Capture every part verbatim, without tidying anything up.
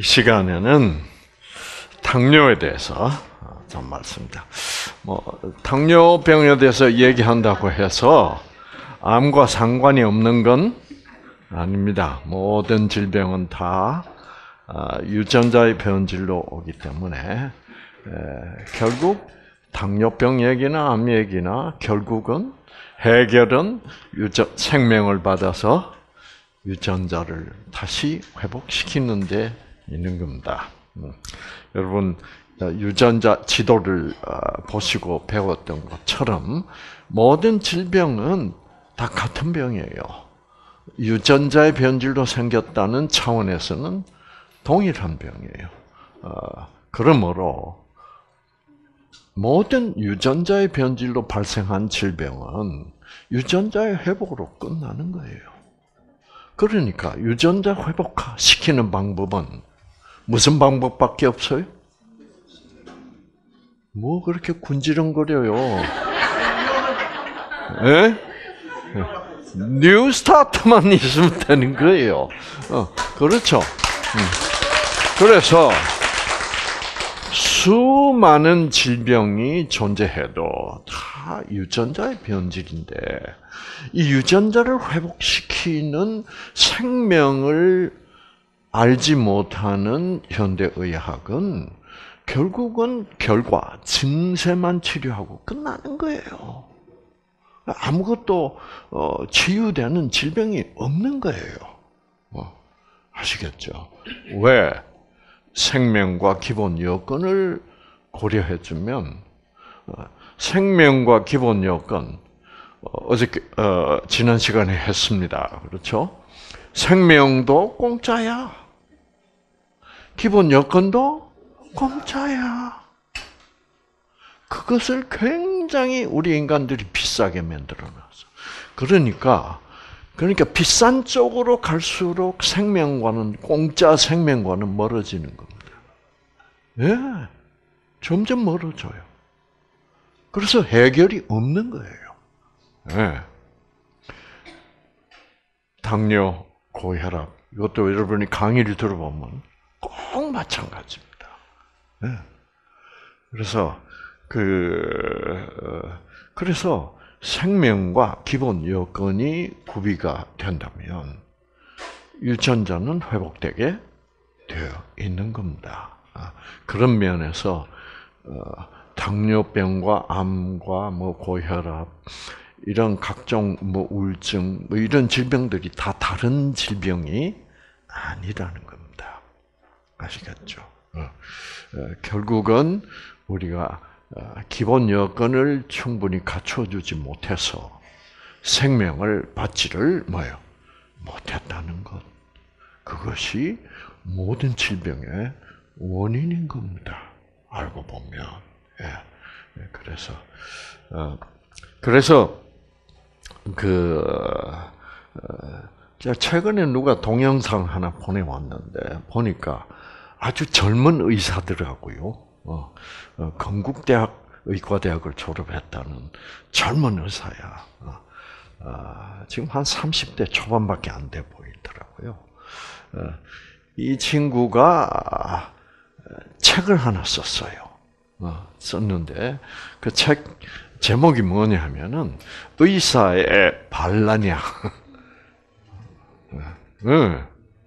이 시간에는 당뇨에 대해서 좀 말씀드립니다. 뭐 당뇨병에 대해서 얘기한다고 해서 암과 상관이 없는 건 아닙니다. 모든 질병은 다 유전자의 변질로 오기 때문에 결국 당뇨병 얘기나 암 얘기나 결국은 해결은 유전, 생명을 받아서 유전자를 다시 회복시키는 데 있는 겁니다. 음. 여러분 유전자 지도를 보시고 배웠던 것처럼 모든 질병은 다 같은 병이에요. 유전자의 변질로 생겼다는 차원에서는 동일한 병이에요. 어, 그러므로 모든 유전자의 변질로 발생한 질병은 유전자의 회복으로 끝나는 거예요. 그러니까 유전자 회복시키는 방법은 무슨 방법밖에 없어요? 뭐 그렇게 군지렁거려요? 예? 뉴 스타트만 있으면 되는 거예요. 어, 그렇죠. 음. 그래서 수많은 질병이 존재해도 다 유전자의 변질인데 이 유전자를 회복시키는 생명을 알지 못하는 현대의학은 결국은 결과, 증세만 치료하고 끝나는 거예요. 아무것도 어, 치유되는 질병이 없는 거예요. 어, 아시겠죠? 왜? 생명과 기본 여건을 고려해주면 어, 생명과 기본 여건 어, 어저께 어, 지난 시간에 했습니다. 그렇죠? 생명도 공짜야. 기본 여건도 공짜야. 그것을 굉장히 우리 인간들이 비싸게 만들어놨어. 그러니까 그러니까 비싼 쪽으로 갈수록 생명과는 공짜 생명과는 멀어지는 겁니다. 예, 점점 멀어져요. 그래서 해결이 없는 거예요. 예. 당뇨, 고혈압 이것도 여러분이 강의를 들어보면 꼭 마찬가지입니다. 예. 그래서 그 그래서 생명과 기본 여건이 구비가 된다면 유전자는 회복되게 되어 있는 겁니다. 그런 면에서 당뇨병과 암과 뭐 고혈압 이런 각종 뭐 우울증 뭐 이런 질병들이 다 다른 질병이 아니라는 겁니다. 아시겠죠? 결국은 우리가 기본 여건을 충분히 갖춰주지 못해서 생명을 받지를 뭐요? 못했다는 것. 그것이 모든 질병의 원인인 겁니다. 알고 보면. 예. 그래서, 어, 그래서, 그, 어, 제가 최근에 누가 동영상 하나 보내왔는데, 보니까 아주 젊은 의사들하고요. 어, 어, 건국대학 의과대학을 졸업했다는 젊은 의사야. 어, 어, 지금 한 삼십 대 초반밖에 안 돼 보이더라고요. 어, 이 친구가 책을 하나 썼어요. 어, 썼는데 그 책 제목이 뭐냐 하면은 의사의 반란이야. 어,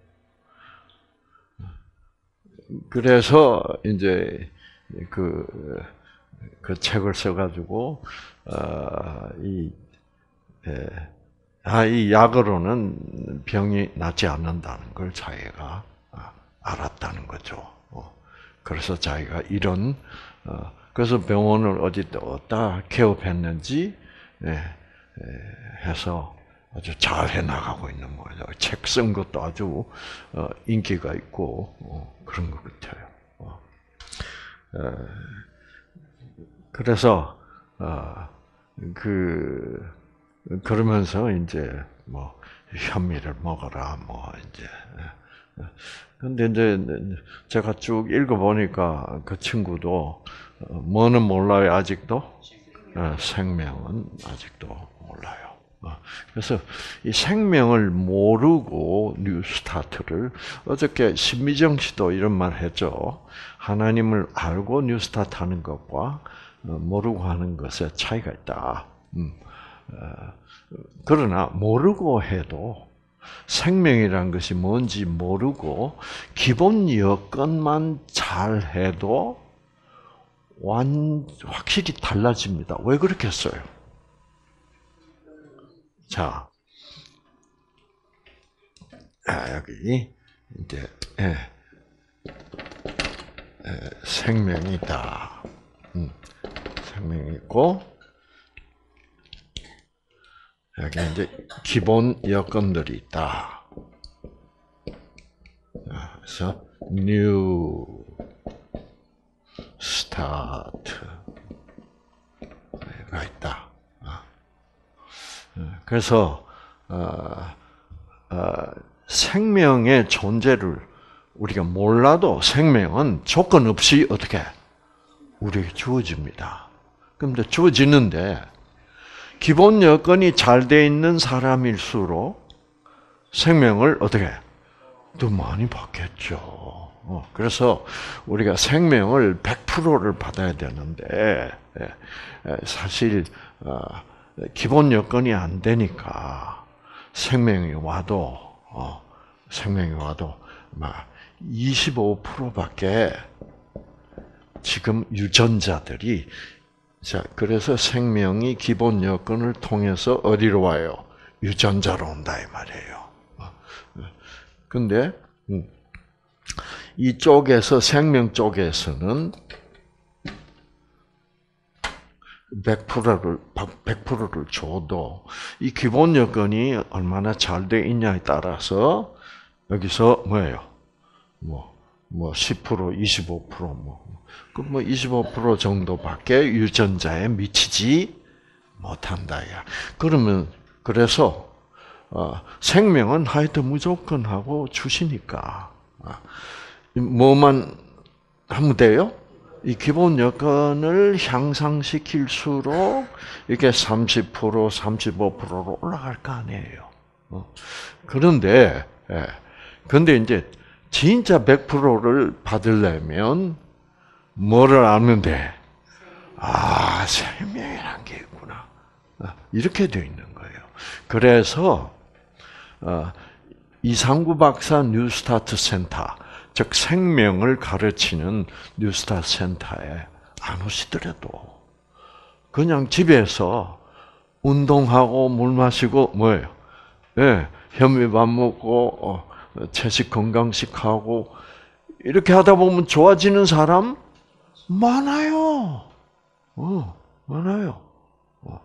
그래서 이제 그, 그 책을 써가지고, 어, 이, 예, 아, 이 약으로는 병이 낫지 않는다는 걸 자기가 알았다는 거죠. 어, 그래서 자기가 이런, 어, 그래서 병원을 어디 어디다 개업했는지, 예, 예, 해서 아주 잘 해나가고 있는 거예요. 책 쓴 것도 아주 어, 인기가 있고, 어, 그런 것 같아요. 그래서 그 그러면서 이제 뭐 현미를 먹어라 뭐 이제 근데 이제 제가 쭉 읽어 보니까 그 친구도 뭐는 몰라요 아직도 생명은 아직도 몰라요. 그래서 이 생명을 모르고 뉴스타트를 어저께 신미정 씨도 이런 말 했죠. 하나님을 알고 뉴스타트 하는 것과 모르고 하는 것에 차이가 있다. 음. 그러나 모르고 해도 생명이라는 것이 뭔지 모르고 기본 여건만 잘 해도 완 확실히 달라집니다. 왜 그렇겠어요? 자, 아, 여기 이제 예, 예, 생명이다. 음, 생명이 있고 여기 이제 기본 여건들이 있다. 그래서 new start가 있다. 그래서 어, 어, 생명의 존재를 우리가 몰라도 생명은 조건 없이 어떻게 우리에게 주어집니다. 그런데 주어지는데 기본 여건이 잘 돼 있는 사람일수록 생명을 어떻게 더 많이 받겠죠. 어, 그래서 우리가 생명을 백 퍼센트를 받아야 되는데 사실 어, 기본 여건이 안 되니까 생명이 와도 어, 생명이 와도 막 이십오 퍼센트밖에 지금 유전자들이 자 그래서 생명이 기본 여건을 통해서 어디로 와요? 유전자로 온다 이 말이에요. 근데 이쪽에서 생명 쪽에서는 백 퍼센트를 백 퍼센트를 줘도 이 기본 여건이 얼마나 잘 돼 있냐에 따라서 여기서 뭐예요? 뭐 뭐 십 퍼센트, 이십오 퍼센트 뭐 그 뭐 이십오 퍼센트 정도밖에 유전자에 미치지 못한다야. 그러면 그래서 어, 생명은 하여튼 무조건 하고 주시니까 어, 뭐만 하면 돼요? 이 기본 여건을 향상시킬수록 이게 삼십 퍼센트, 삼십오 퍼센트로 올라갈 거 아니에요. 어. 그런데, 예. 근데 이제 진짜 백 퍼센트를 받으려면 뭐를 아면 돼? 아, 생명이란 게 있구나. 이렇게 되어 있는 거예요. 그래서, 어, 이상구 박사 뉴스타트 센터, 즉 생명을 가르치는 뉴스타트 센터에 안 오시더라도 그냥 집에서 운동하고 물 마시고 뭐예요? 예, 현미밥 먹고 어, 채식 건강식 하고 이렇게 하다 보면 좋아지는 사람 많아요. 어, 많아요. 어.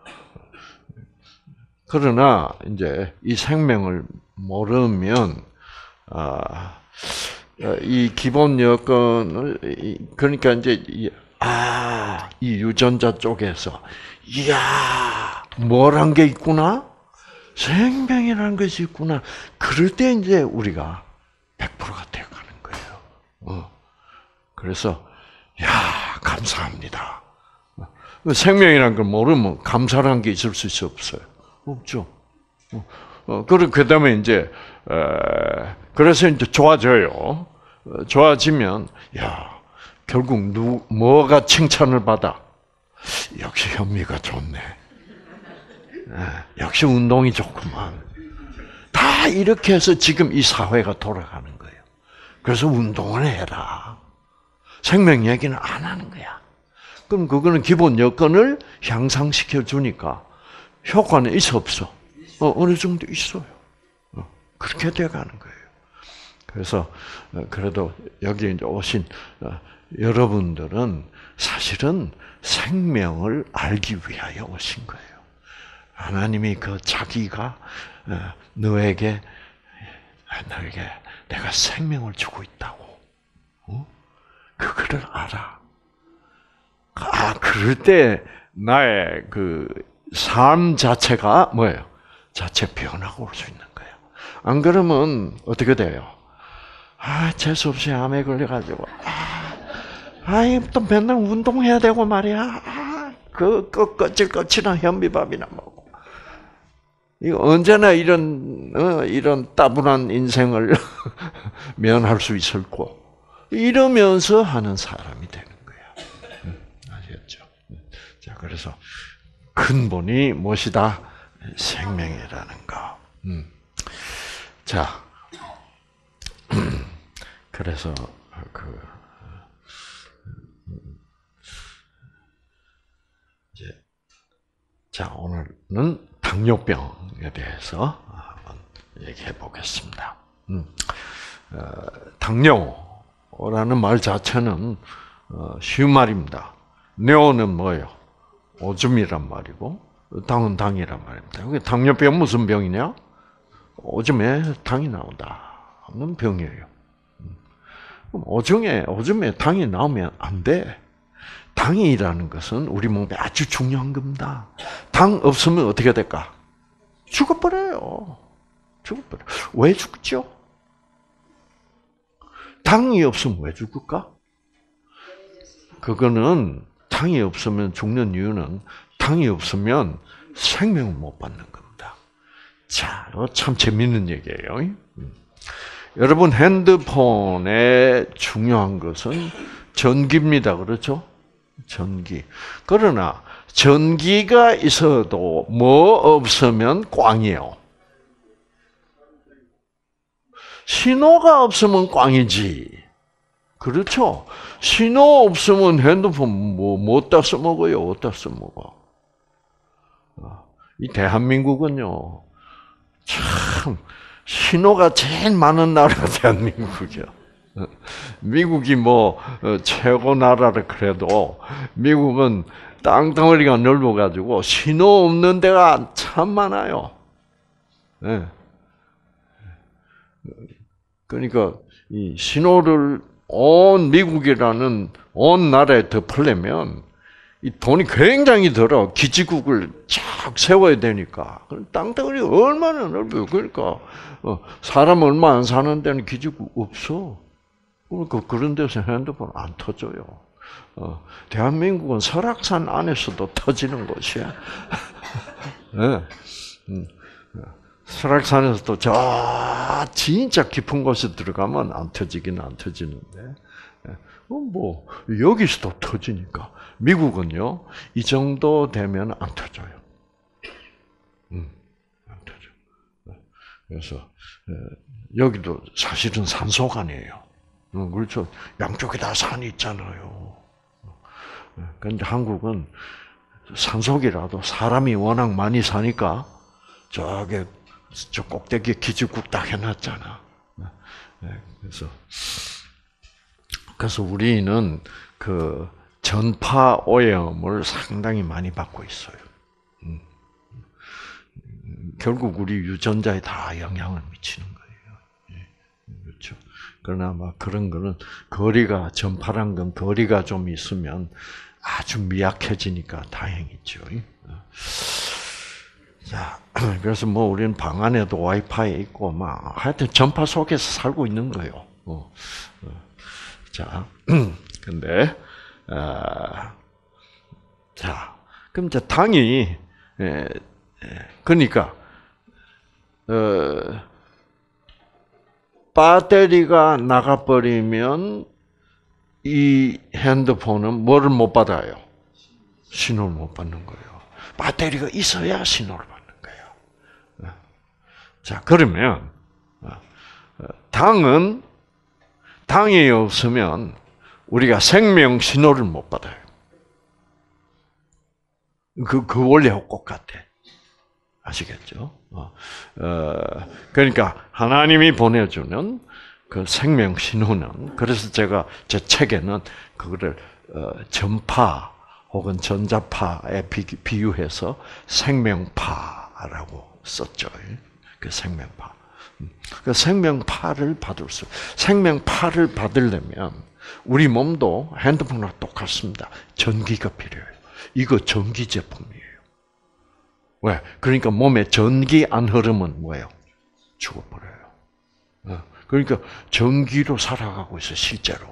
그러나 이제 이 생명을 모르면 아. 이 기본 여건을 그러니까 이제 아, 이 유전자 쪽에서 이야, 뭐란 게 있구나? 생명이라는 것이 있구나. 그럴 때 이제 우리가 백 퍼센트가 되어 가는 거예요. 어. 그래서 야, 감사합니다. 생명이라는 걸 모르면 감사라는 게 있을 수 없어요. 없죠. 어. 어, 그 다음에 이제, 에, 그래서 이제 좋아져요. 어, 좋아지면, 야, 결국 누, 뭐가 칭찬을 받아? 역시 현미가 좋네. 에, 역시 운동이 좋구만. 다 이렇게 해서 지금 이 사회가 돌아가는 거예요. 그래서 운동을 해라. 생명 얘기는 안 하는 거야. 그럼 그거는 기본 여건을 향상시켜 주니까 효과는 있어 없어? 어, 어느 정도 있어요. 어, 그렇게 돼가는 거예요. 그래서 그래도 여기 이제 오신 여러분들은 사실은 생명을 알기 위하여 오신 거예요. 하나님이 그 자기가 너에게 너에게 내가 생명을 주고 있다고. 어? 그거를 알아. 아, 그럴 때 나의 그 삶 자체가 뭐예요? 자체 변화가 올 수 있는 거예요. 안 그러면 어떻게 돼요? 아, 재수없이 암에 걸려가지고, 아, 아이, 또 맨날 운동해야 되고 말이야. 아, 그, 그, 거칠거칠한 현미밥이나 먹고. 언제나 이런 어, 이런 따분한 인생을 면할 수 있을고 이러면서 하는 사람이 되는 거야. 아시겠죠? 자, 그래서 근본이 무엇이다? 생명이라는 거. 음. 자, 그래서 그 이제 자 오늘은 당뇨병에 대해서 한번 얘기해 보겠습니다. 음. 어, 당뇨라는 말 자체는 어, 쉬운 말입니다. 뇨는 뭐예요? 오줌이란 말이고 당은 당이란 말입니다. 당뇨병 무슨 병이냐? 오줌에 당이 나온다는 병이에요. 오줌에 오줌에 당이 나오면 안 돼. 당이라는 것은 우리 몸에 아주 중요한 겁니다. 당 없으면 어떻게 될까? 죽어버려요. 죽어버려. 왜 죽죠? 당이 없으면 왜 죽을까? 그거는 당이 없으면 죽는 이유는 당이 없으면 생명을 못 받는 겁니다. 자, 참 재밌는 얘기예요. 여러분 핸드폰의 중요한 것은 전기입니다. 그렇죠? 전기. 그러나 전기가 있어도 뭐 없으면 꽝이에요. 신호가 없으면 꽝이지. 그렇죠? 신호 없으면 핸드폰 뭐, 뭐 어디다 써먹어요? 어디다 써먹어? 이 대한민국은요, 참, 신호가 제일 많은 나라가 대한민국이야. 미국이 뭐, 최고 나라라 그래도, 미국은 땅덩어리가 넓어가지고, 신호 없는 데가 참 많아요. 네. 그러니까, 이 신호를 온 미국이라는 온 나라에 덮으려면 이 돈이 굉장히 들어. 기지국을 쫙 세워야 되니까. 땅덩어리 얼마나 넓어요. 그러니까 사람 얼마 안 사는 데는 기지국 없어. 그러니까 그런 데서 핸드폰 안 터져요. 대한민국은 설악산 안에서도 터지는 곳이야. 네. 설악산에서도 저 진짜 깊은 곳에 들어가면 안 터지긴 안 터지는데, 뭐 여기서도 터지니까 미국은요 이 정도 되면 안 터져요. 음, 안 터져. 그래서 여기도 사실은 산소간이에요. 그렇죠. 양쪽에 다 산이 있잖아요. 그런데 한국은 산속이라도 사람이 워낙 많이 사니까 저게 저 꼭대기에 기지국 딱 해놨잖아. 그래서 그래서 우리는 그 전파 오염을 상당히 많이 받고 있어요. 결국 우리 유전자에 다 영향을 미치는 거예요. 그렇죠. 그러나 막 그런 거는 거리가 전파란 건 거리가 좀 있으면 아주 미약해지니까 다행이죠. 자, 그래서 뭐 우리는 방 안에도 와이파이 있고 막 하여튼 전파 속에서 살고 있는 거예요. 어, 어. 자, 근데 아, 자, 그럼 이제 당이 에, 그러니까 어, 배터리가 나가버리면 이 핸드폰은 뭐를 못 받아요? 신호를 못 받는 거예요. 배터리가 있어야 신호를 받는 거예요. 자, 그러면 당은 당이 없으면 우리가 생명 신호를 못 받아요. 그, 그 원리하고 똑같아. 아시겠죠? 어, 어, 그러니까 하나님이 보내주는 그 생명 신호는, 그래서 제가 제 책에는 그거를 어, 전파 혹은 전자파에 비, 비유해서 생명파라고 썼죠. 그 생명파. 그 생명파를 받을 수, 생명파를 받으려면 우리 몸도 핸드폰과 똑같습니다. 전기가 필요해요. 이거 전기 제품이에요. 왜? 그러니까 몸에 전기 안 흐르면 뭐예요? 죽어버려요. 그러니까 전기로 살아가고 있어, 실제로.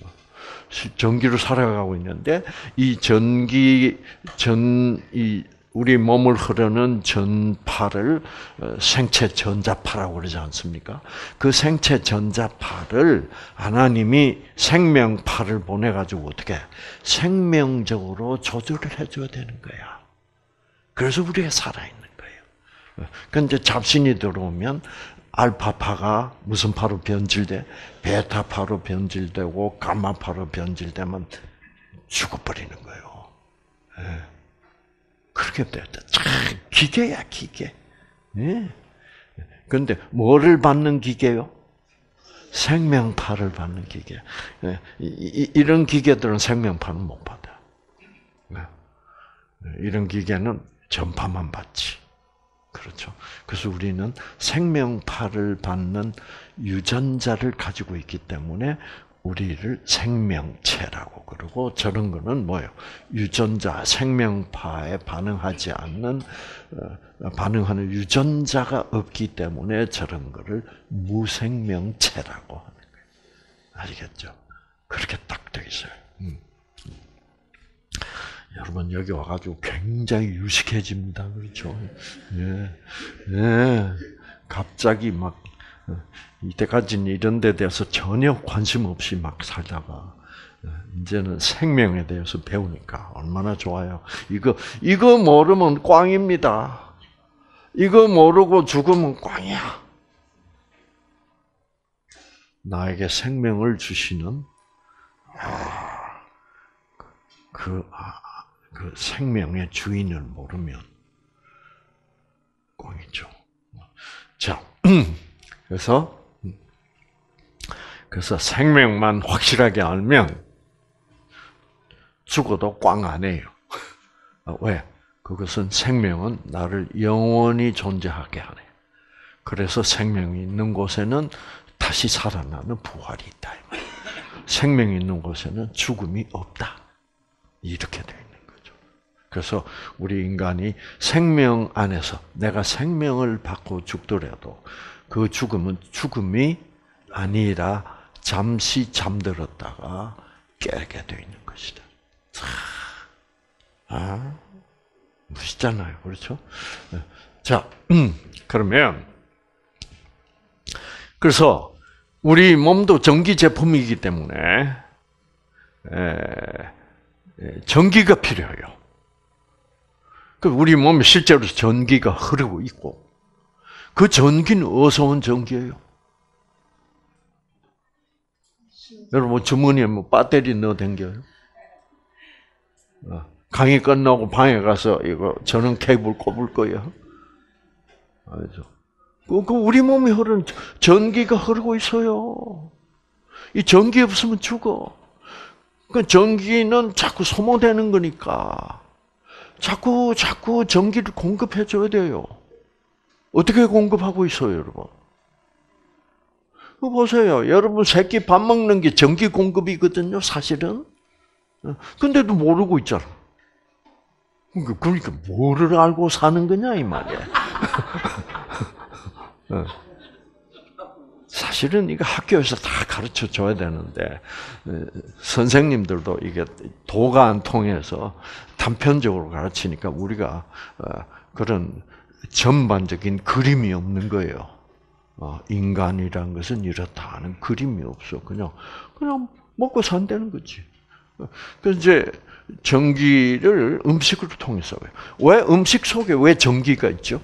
전기로 살아가고 있는데 이 전기 전 이 우리 몸을 흐르는 전파를 생체 전자파라고 그러지 않습니까? 그 생체 전자파를 하나님이 생명파를 보내가지고 어떻게 생명적으로 조절을 해줘야 되는 거야. 그래서 우리가 살아있는 거예요. 그런데 잡신이 들어오면 알파파가 무슨 파로 변질돼? 베타파로 변질되고 감마파로 변질되면 죽어버리는 거예요. 그렇게 됐다. 참 기계야 기계. 그런데 뭐를 받는 기계요? 생명파를 받는 기계. 이런 기계들은 생명파는 못 받아. 이런 기계는 전파만 받지. 그렇죠. 그래서 우리는 생명파를 받는 유전자를 가지고 있기 때문에 우리를 생명체라고 그러고, 저런 거는 뭐예요? 유전자, 생명파에 반응하지 않는, 반응하는 유전자가 없기 때문에 저런 거를 무생명체라고 하는 거예요. 아시겠죠? 그렇게 딱 되어 있어요. 음. 여러분 여기 와가지고 굉장히 유식해집니다. 그렇죠? 예, 예. 갑자기 막 이때까지는 이런 데 대해서 전혀 관심 없이 막 살다가 이제는 생명에 대해서 배우니까 얼마나 좋아요. 이거 이거 모르면 꽝입니다. 이거 모르고 죽으면 꽝이야. 나에게 생명을 주시는 아, 그 아, 그 생명의 주인을 모르면 꽝이죠. 자, 그래서 그래서 생명만 확실하게 알면 죽어도 꽝 아니에요. 왜? 그것은 생명은 나를 영원히 존재하게 하네. 그래서 생명이 있는 곳에는 다시 살아나는 부활이 있다. 생명이 있는 곳에는 죽음이 없다. 이렇게 돼 있는 거죠. 그래서 우리 인간이 생명 안에서 내가 생명을 받고 죽더라도 그 죽음은 죽음이 아니라 잠시 잠들었다가 깨게 돼 있는 것이다. 아, 멋있잖아요. 그렇죠? 자, 그러면 그래서 우리 몸도 전기 제품이기 때문에 전기가 필요해요. 우리 몸에 실제로 전기가 흐르고 있고, 그 전기는 어디서 온 전기예요? 여러분 주머니에 뭐 배터리 넣어 댕겨요? 강의 끝나고 방에 가서 이거 전원 케이블 꼽을 거예요. 알죠? 그 우리 몸이 흐르는 전기가 흐르고 있어요. 이 전기 없으면 죽어. 그 전기는 자꾸 소모되는 거니까 자꾸 자꾸 전기를 공급해 줘야 돼요. 어떻게 공급하고 있어요, 여러분? 그 보세요. 여러분 새끼 밥 먹는 게 전기 공급이거든요, 사실은. 근데도 모르고 있잖아. 그러니까 뭐를 알고 사는 거냐 이 말이야. 사실은 이거 학교에서 다 가르쳐 줘야 되는데 선생님들도 이게 도가 안 통해서 단편적으로 가르치니까 우리가 그런 전반적인 그림이 없는 거예요. 인간이란 것은 이렇다 하는 그림이 없어. 그냥 그냥 먹고 산다는 거지. 그래서 이제 전기를 음식으로 통해서 왜 음식 속에 왜 전기가 있죠?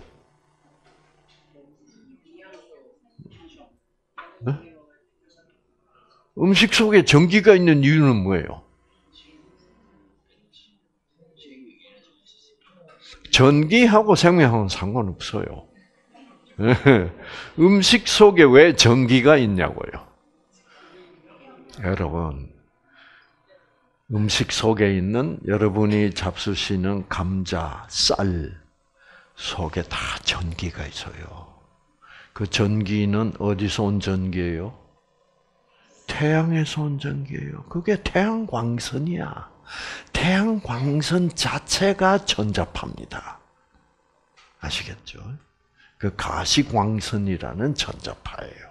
네? 음식 속에 전기가 있는 이유는 뭐예요? 전기하고 생명하고는 상관없어요. 음식 속에 왜 전기가 있냐고요? 여러분, 음식 속에 있는 여러분이 잡수시는 감자, 쌀 속에 다 전기가 있어요. 그 전기는 어디서 온 전기예요? 태양에서 온 전기예요. 그게 태양 광선이야. 태양 광선 자체가 전자파입니다. 아시겠죠? 그 가시광선이라는 전자파예요.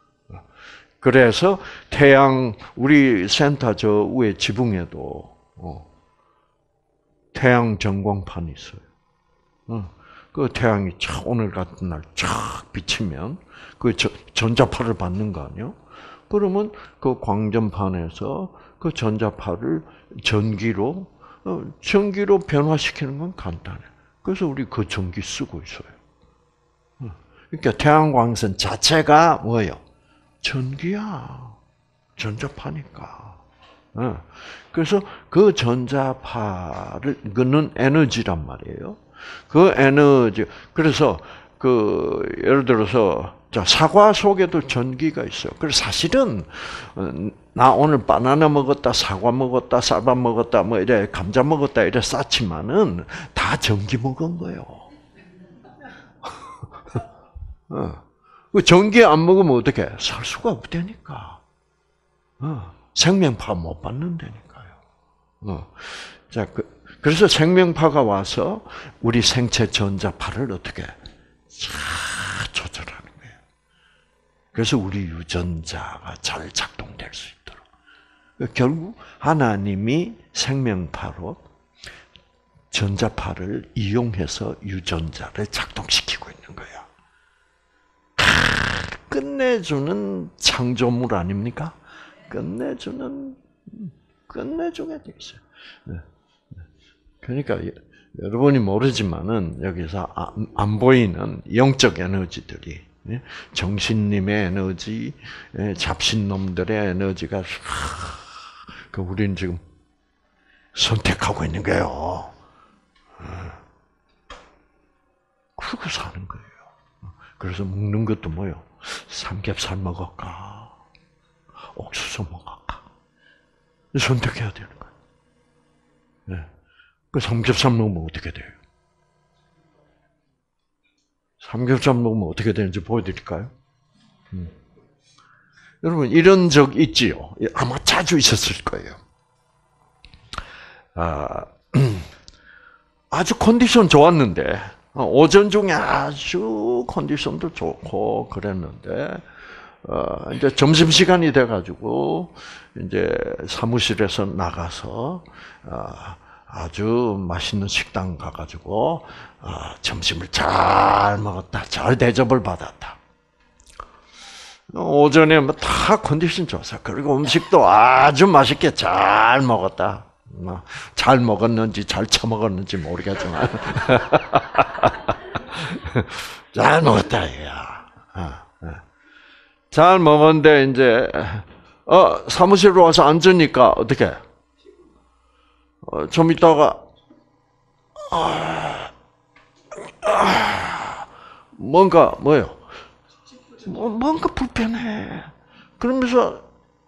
그래서 태양, 우리 센터 저 위에 지붕에도 태양 전광판이 있어요. 그 태양이 촥 오늘 같은 날 촥 비치면 그 전자파를 받는 거 아니요? 그러면 그 광전판에서 그 전자파를 전기로 전기로 변화시키는 건 간단해. 그래서 우리 그 전기 쓰고 있어요. 그러니까 태양광선 자체가 뭐예요? 전기야. 전자파니까. 그래서 그 전자파를, 그는 에너지란 말이에요. 그 에너지, 그래서 그, 예를 들어서, 자, 사과 속에도 전기가 있어요. 그래서 사실은, 나 오늘 바나나 먹었다, 사과 먹었다, 쌀밥 먹었다, 뭐 이래, 감자 먹었다, 이래 쌓지만은 다 전기 먹은 거예요. 그 전기 안 먹으면 어떻게? 살 수가 없다니까. 생명파 못 받는다니까요. 자, 그, 그래서 생명파가 와서 우리 생체 전자파를 어떻게 잘 조절하는 거예요. 그래서 우리 유전자가 잘 작동될 수 있도록. 결국 하나님이 생명파로 전자파를 이용해서 유전자를 작동시키고 있는 거예요. 끝내주는 창조물 아닙니까? 끝내주는, 끝내주게 돼 있어요. 그러니까 여러분이 모르지만은 여기서 안 보이는 영적 에너지들이, 정신님의 에너지, 잡신놈들의 에너지가 그 우리는 지금 선택하고 있는 거예요. 그러고 사는 거예요. 그래서 먹는 것도 뭐요? 삼겹살 먹을까? 옥수수 먹을까? 선택해야 되는 거예요. 네. 그 삼겹살 먹으면 어떻게 돼요? 삼겹살 먹으면 어떻게 되는지 보여드릴까요? 음. 여러분 이런 적 있지요? 아마 자주 있었을 거예요. 아, 아주 컨디션 좋았는데 오전 중에 아주 컨디션도 좋고 그랬는데 어, 이제 점심 시간이 돼가지고 이제 사무실에서 나가서 어, 아주 맛있는 식당 가가지고 어, 점심을 잘 먹었다, 잘 대접을 받았다. 오전에 뭐 다 컨디션 좋았어. 그리고 음식도 아주 맛있게 잘 먹었다. 잘 먹었는지 잘 처먹었는지 모르겠지만 잘 먹었다 이야. 잘 먹었는데 이제 어 사무실로 와서 앉으니까 어떻게? 어, 좀 있다가 아, 아, 뭔가 뭐요? 뭐, 뭔가 불편해. 그러면서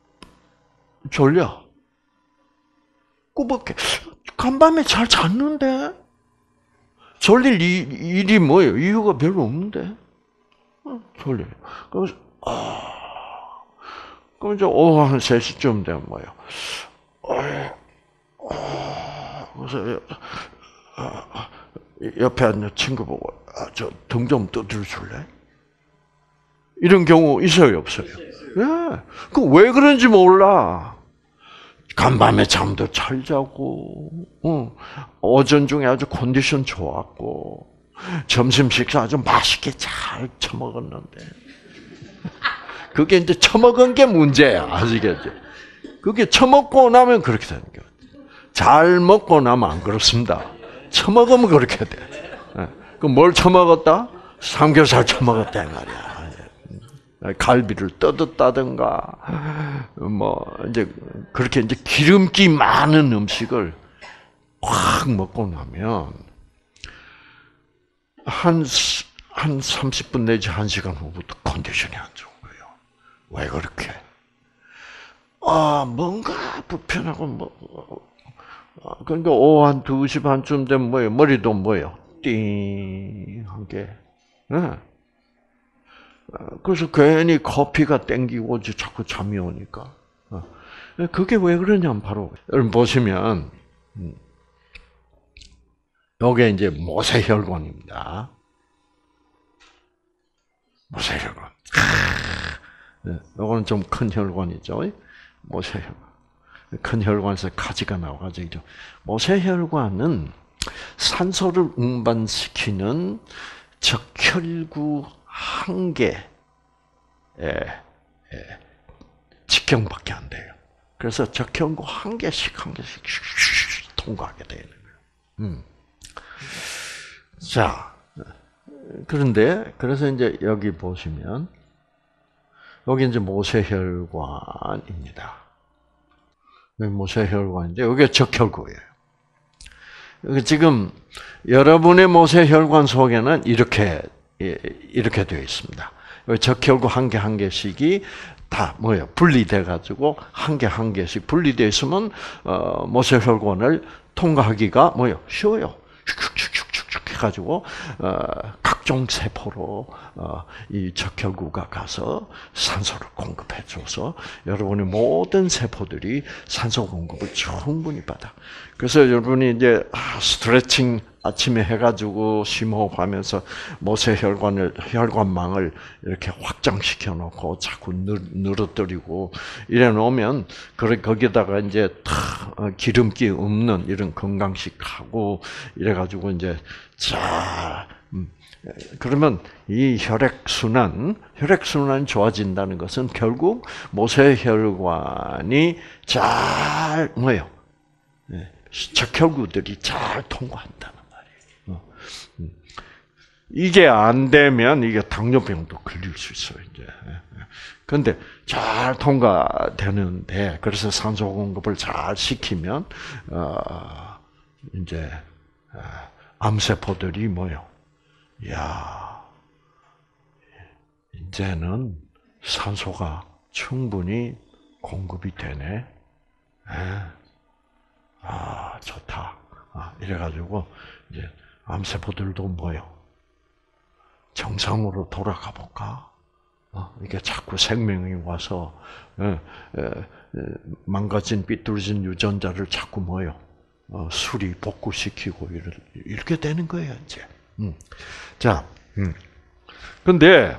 졸려. 꾸벅해. 간밤에 잘 잤는데 졸릴 이, 일이 뭐예요? 이유가 별로 없는데 졸려요. 그래서 아, 그럼 이제 오후 한 세 시쯤 되면 뭐예요? 어, 어, 그래서 어, 옆에 앉는 친구 보고 아, 저 등 좀 떠들어 줄래? 이런 경우 있어요, 없어요? 예. 그 왜 그런지 몰라. 간밤에 잠도 잘 자고, 어, 오전 중에 아주 컨디션 좋았고, 점심 식사 아주 맛있게 잘 처먹었는데, 그게 이제 처먹은 게 문제야, 아시겠죠? 그게 처먹고 나면 그렇게 되는 거예요. 잘 먹고 나면 안 그렇습니다. 처먹으면 그렇게 돼. 그럼 뭘 처먹었다? 삼겹살 처먹었다, 이 말이야. 갈비를 떠듣다든가, 뭐, 이제, 그렇게 이제 기름기 많은 음식을 확 먹고 나면, 한, 한 삼십 분 내지 한 시간 후부터 컨디션이 안 좋은 거예요. 왜 그렇게? 아, 뭔가 불편하고, 뭐, 그러니까 오후 한 두 시 반쯤 되면 뭐예요? 머리도 뭐예요? 띵, 한 게. 네. 그래서 괜히 커피가 땡기고 자꾸 잠이 오니까. 그게 왜 그러냐면 바로 여러분 보시면 이게 이제 모세혈관입니다. 모세혈관. 이거는 좀 큰 혈관이죠. 모세혈관. 큰 혈관에서 가지가 나와가지고 모세혈관은 산소를 운반시키는 적혈구 한 개의 직경밖에 안 돼요. 그래서 적혈구 한 개씩 한 개씩 통과하게 되는 거예요. 음. 자, 그런데 그래서 이제 여기 보시면 여기 이제 모세혈관입니다. 여기 모세혈관인데 여기 적혈구예요. 지금 여러분의 모세혈관 속에는 이렇게 이렇게 되어 있습니다. 적혈구 한 개 한 개씩이 다 뭐예요? 분리돼 가지고 한 개 한 개씩 분리돼 있으면 어, 모세혈관을 통과하기가 뭐예요? 쉬워요. 슉슉슉슉슉 해가지고 어, 각종 세포로 어, 이 적혈구가 가서 산소를 공급해줘서 여러분의 모든 세포들이 산소 공급을 충분히 받아. 그래서 여러분이 이제 아, 스트레칭 아침에 해가지고 심호흡하면서 모세혈관을 혈관망을 이렇게 확장시켜 놓고 자꾸 늘어뜨리고 이래 놓으면 그래 거기다가 이제 다 기름기 없는 이런 건강식하고 이래 가지고 이제 자 그러면 이 혈액 순환 혈액 순환이 좋아진다는 것은 결국 모세혈관이 잘 뭐예요? 적혈구들이 잘 통과한다는 말이에요. 이게 안 되면 이게 당뇨병도 걸릴 수 있어요, 이제. 그런데 잘 통과되는데, 그래서 산소 공급을 잘 시키면, 어, 이제, 암세포들이 뭐요? 야, 이제는 산소가 충분히 공급이 되네. 아, 좋다. 아, 이래가지고, 이제, 암세포들도 뭐요? 정상으로 돌아가 볼까? 어, 이게 자꾸 생명이 와서, 에, 에, 에, 망가진, 삐뚤어진 유전자를 자꾸 뭐요? 어, 수리, 복구시키고, 이렇게, 이렇게 되는 거예요, 이제. 음. 자, 음. 근데,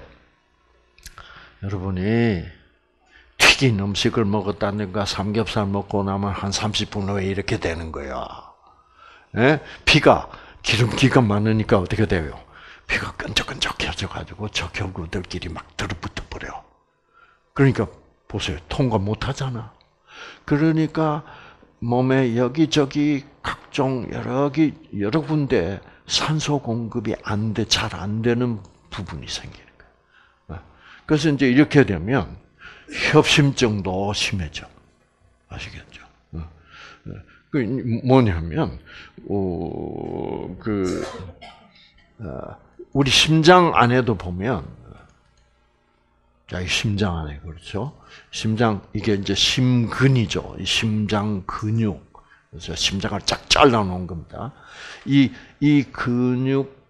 여러분이, 튀긴 음식을 먹었다든가 삼겹살 먹고 나면 한 삼십 분 후에 이렇게 되는 거야. 예? 피가 기름기가 많으니까 어떻게 돼요? 피가 끈적끈적해져가지고 적혈구들끼리 막 들어붙어 버려. 그러니까 보세요, 통과 못하잖아. 그러니까 몸에 여기저기 각종 여러 개 여러 군데 산소 공급이 안 돼, 잘 안 되는 부분이 생기는 거야. 그래서 이제 이렇게 되면 협심증도 심해져. 아시겠죠? 그 뭐냐면, 어, 그, 어, 우리 심장 안에도 보면, 자, 이 심장 안에, 그렇죠? 심장, 이게 이제 심근이죠. 이 심장 근육. 그래서 심장을 쫙 잘라 놓은 겁니다. 이, 이 근육,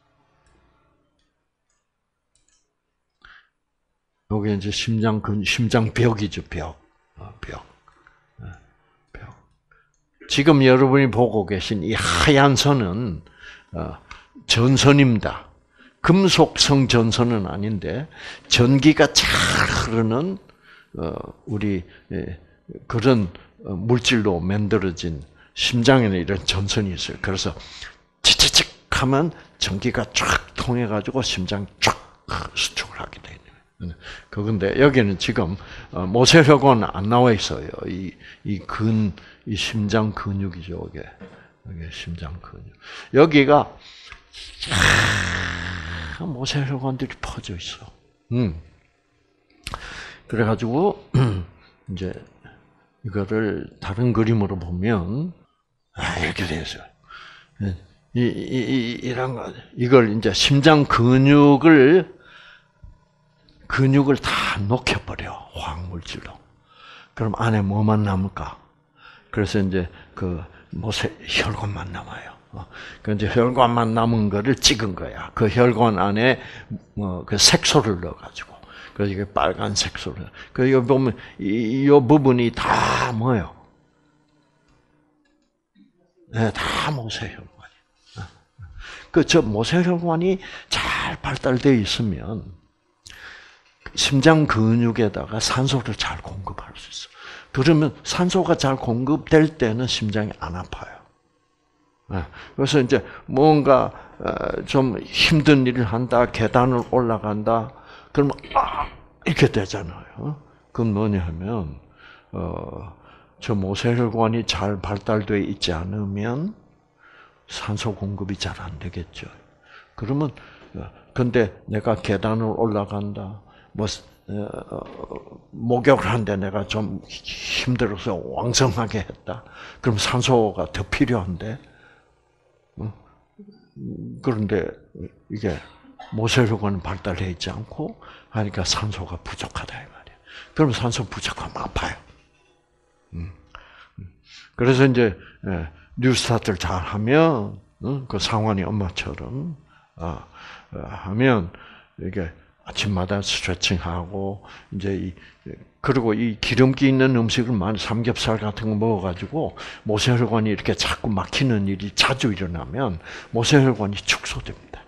여기 이제 심장 근 심장벽이죠, 벽. 벽. 벽. 지금 여러분이 보고 계신 이 하얀 선은 전선입니다. 금속성 전선은 아닌데 전기가 잘 흐르는 우리 그런 물질로 만들어진 심장에는 이런 전선이 있어요. 그래서 치치칙 하면 전기가 쫙 통해 가지고 심장이 쫙 수축을 하게 돼요. 그건데 여기는 지금 모세혈관 안 나와 있어요. 이 이 근 이 심장 근육이죠. 이게 이게 심장 근육. 여기가 모세혈관들이 퍼져 있어. 음. 그래가지고 이제 이거를 다른 그림으로 보면 아, 이렇게 되어요. 이, 이, 이, 이런 거, 이걸 이제 심장 근육을 근육을 다 녹여버려, 화학물질로. 그럼 안에 뭐만 남을까? 그래서 이제 그 모세 혈관만 남아요. 그 이제 혈관만 남은 거를 찍은 거야. 그 혈관 안에 뭐 그 색소를 넣어가지고. 그래서 이게 빨간 색소를. 그 여기 보면 이, 이 부분이 다 뭐예요? 네, 다 모세혈관이. 그 저 모세혈관이 잘 발달되어 있으면. 심장 근육에다가 산소를 잘 공급할 수 있어. 그러면 산소가 잘 공급될 때는 심장이 안 아파요. 그래서 이제 뭔가 좀 힘든 일을 한다, 계단을 올라간다, 그러면 아 이렇게 되잖아요. 그건 뭐냐면 어, 저 모세혈관이 잘 발달되어 있지 않으면 산소 공급이 잘 안 되겠죠. 그러면 근데 내가 계단을 올라간다, 뭐 목욕을 하는데 내가 좀 힘들어서 왕성하게 했다. 그럼 산소가 더 필요한데, 그런데 이게 모세혈관은 발달해 있지 않고 하니까 산소가 부족하다 이 말이야. 그럼 산소 부족하면 아파요. 그래서 이제 뉴스타트를 잘 하면 그 상환이 엄마처럼 하면 이게 아침마다 스트레칭하고 이제 이 그리고 이 기름기 있는 음식을 많이 삼겹살 같은 거 먹어가지고 모세혈관이 이렇게 자꾸 막히는 일이 자주 일어나면 모세혈관이 축소됩니다.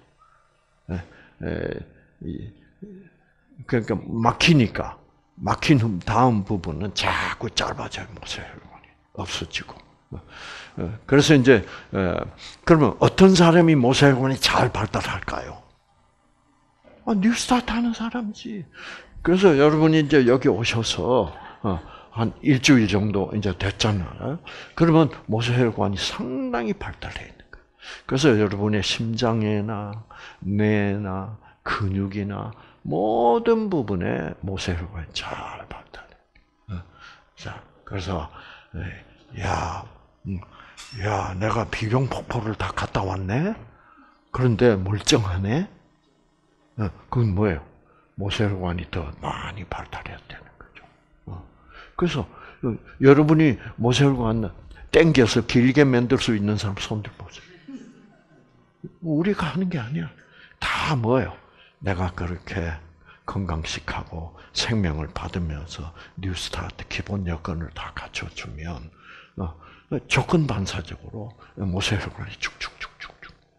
그러니까 막히니까 막힌 다음 부분은 자꾸 짧아져요. 모세혈관이 없어지고. 그래서 이제 그러면 어떤 사람이 모세혈관이 잘 발달할까요? 아, 뉴스타트 하는 사람이지. 그래서 여러분이 이제 여기 오셔서 한 일주일 정도 이제 됐잖아요. 그러면 모세혈관이 상당히 발달해 있는 거예요. 그래서 여러분의 심장이나 뇌나 근육이나 모든 부분에 모세혈관이 잘 발달해. 자, 그래서 야, 야, 내가 비룡폭포를 다 갔다 왔네. 그런데 멀쩡하네. 그건 뭐예요? 모세혈관이 더 많이 발달해야 되는 거죠. 그래서 여러분이 모세혈관 땡겨서 길게 만들 수 있는 사람 손들 보세요. 우리가 하는 게 아니야. 다 뭐예요? 내가 그렇게 건강식하고 생명을 받으면서 뉴스타트 기본 여건을 다 갖춰주면 조건 반사적으로 모세혈관이 쭉쭉쭉쭉쭉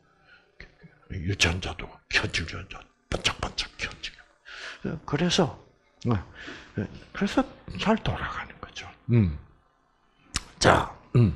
유전자도 켜지려져 반짝반짝 켜지고 그래서 그래서 잘 돌아가는 거죠. 음. 자, 음.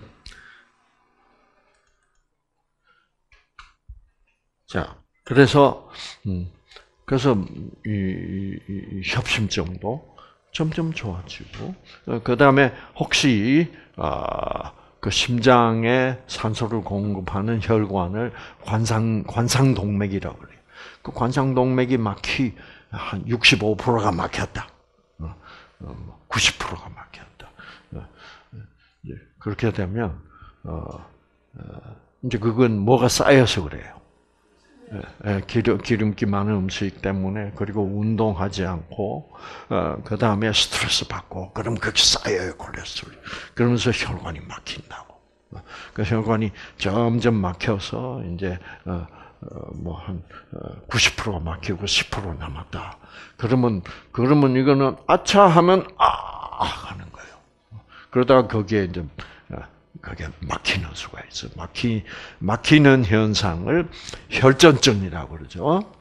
자, 그래서 음. 그래서 이, 이, 이 협심증도 점점 좋아지고 그 다음에 혹시 아, 그 심장에 산소를 공급하는 혈관을 관상 관상동맥이라고 그래요. 그 관상동맥이 막히 한 육십오 퍼센트가 막혔다, 구십 퍼센트가 막혔다. 그렇게 되면 이제 그건 뭐가 쌓여서 그래요. 기름, 기름기 많은 음식 때문에, 그리고 운동하지 않고, 어, 그 다음에 스트레스 받고, 그럼 그게 쌓여요, 콜레스테롤. 그러면서 혈관이 막힌다고. 그 혈관이 점점 막혀서, 이제, 어, 어, 뭐, 한, 구십 퍼센트가 막히고 십 퍼센트 남았다. 그러면, 그러면 이거는, 아차 하면, 아! 하는 거예요. 그러다가 거기에 이제, 그게 막히는 수가 있어. 막히, 막히는 현상을 혈전증이라고 그러죠.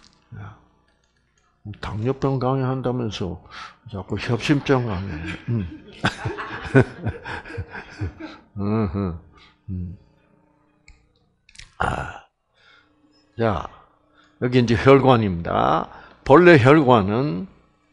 당뇨병 강의한다면서 자꾸 협심증 강의. 음. 음. 아, 자, 여기 이제 혈관입니다. 본래 혈관은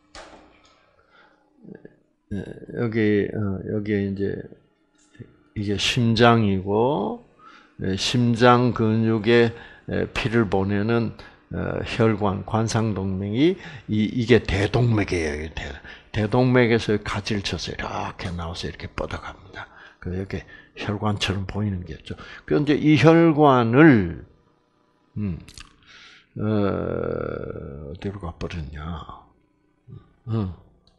여기 여기 이제 이게 심장이고, 심장 근육에 피를 보내는 혈관, 관상동맥이 이게 대동맥이에요. 대동맥에서 가지를 쳐서 이렇게 나와서 이렇게 뻗어갑니다. 그 이렇게 혈관처럼 보이는 게 있죠. 그런데 이 혈관을 음, 어, 어디로 가버렸냐? 음,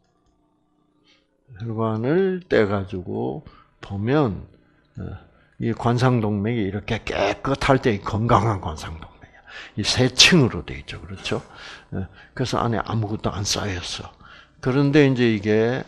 혈관을 떼가지고 보면 이 관상동맥이 이렇게 깨끗할 때 건강한 관상동맥이야. 이 세 층으로 돼 있죠, 그렇죠? 그래서 안에 아무것도 안 쌓였어. 그런데 이제 이게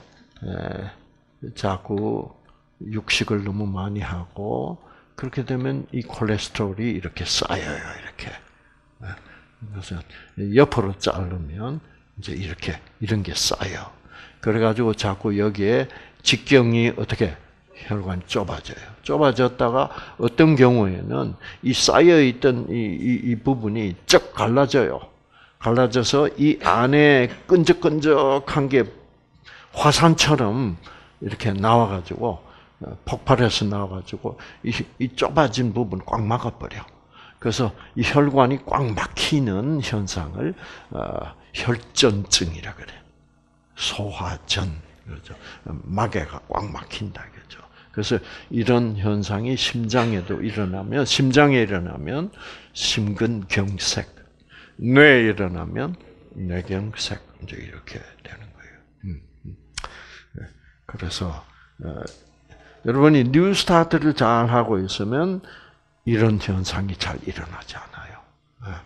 자꾸 육식을 너무 많이 하고 그렇게 되면 이 콜레스테롤이 이렇게 쌓여요, 이렇게. 그래서 옆으로 자르면 이제 이렇게 이런 게 쌓여. 그래가지고 자꾸 여기에 직경이 어떻게 혈관이 좁아져요. 좁아졌다가 어떤 경우에는 이 쌓여있던 이, 이, 이 부분이 쩍 갈라져요. 갈라져서 이 안에 끈적끈적한 게 화산처럼 이렇게 나와가지고, 폭발해서 나와가지고, 이, 이 좁아진 부분 꽉 막아버려. 그래서 이 혈관이 꽉 막히는 현상을 어, 혈전증이라 그래. 소화전, 그렇죠. 마개가 꽉 막힌다, 그죠. 그래서 이런 현상이 심장에도 일어나면, 심장에 일어나면 심근경색, 뇌에 일어나면 뇌경색, 이제 이렇게 되는 거예요. 음, 음. 그래서 어, 여러분이 뉴스타트를 잘 하고 있으면 이런 현상이 잘 일어나지 않아요.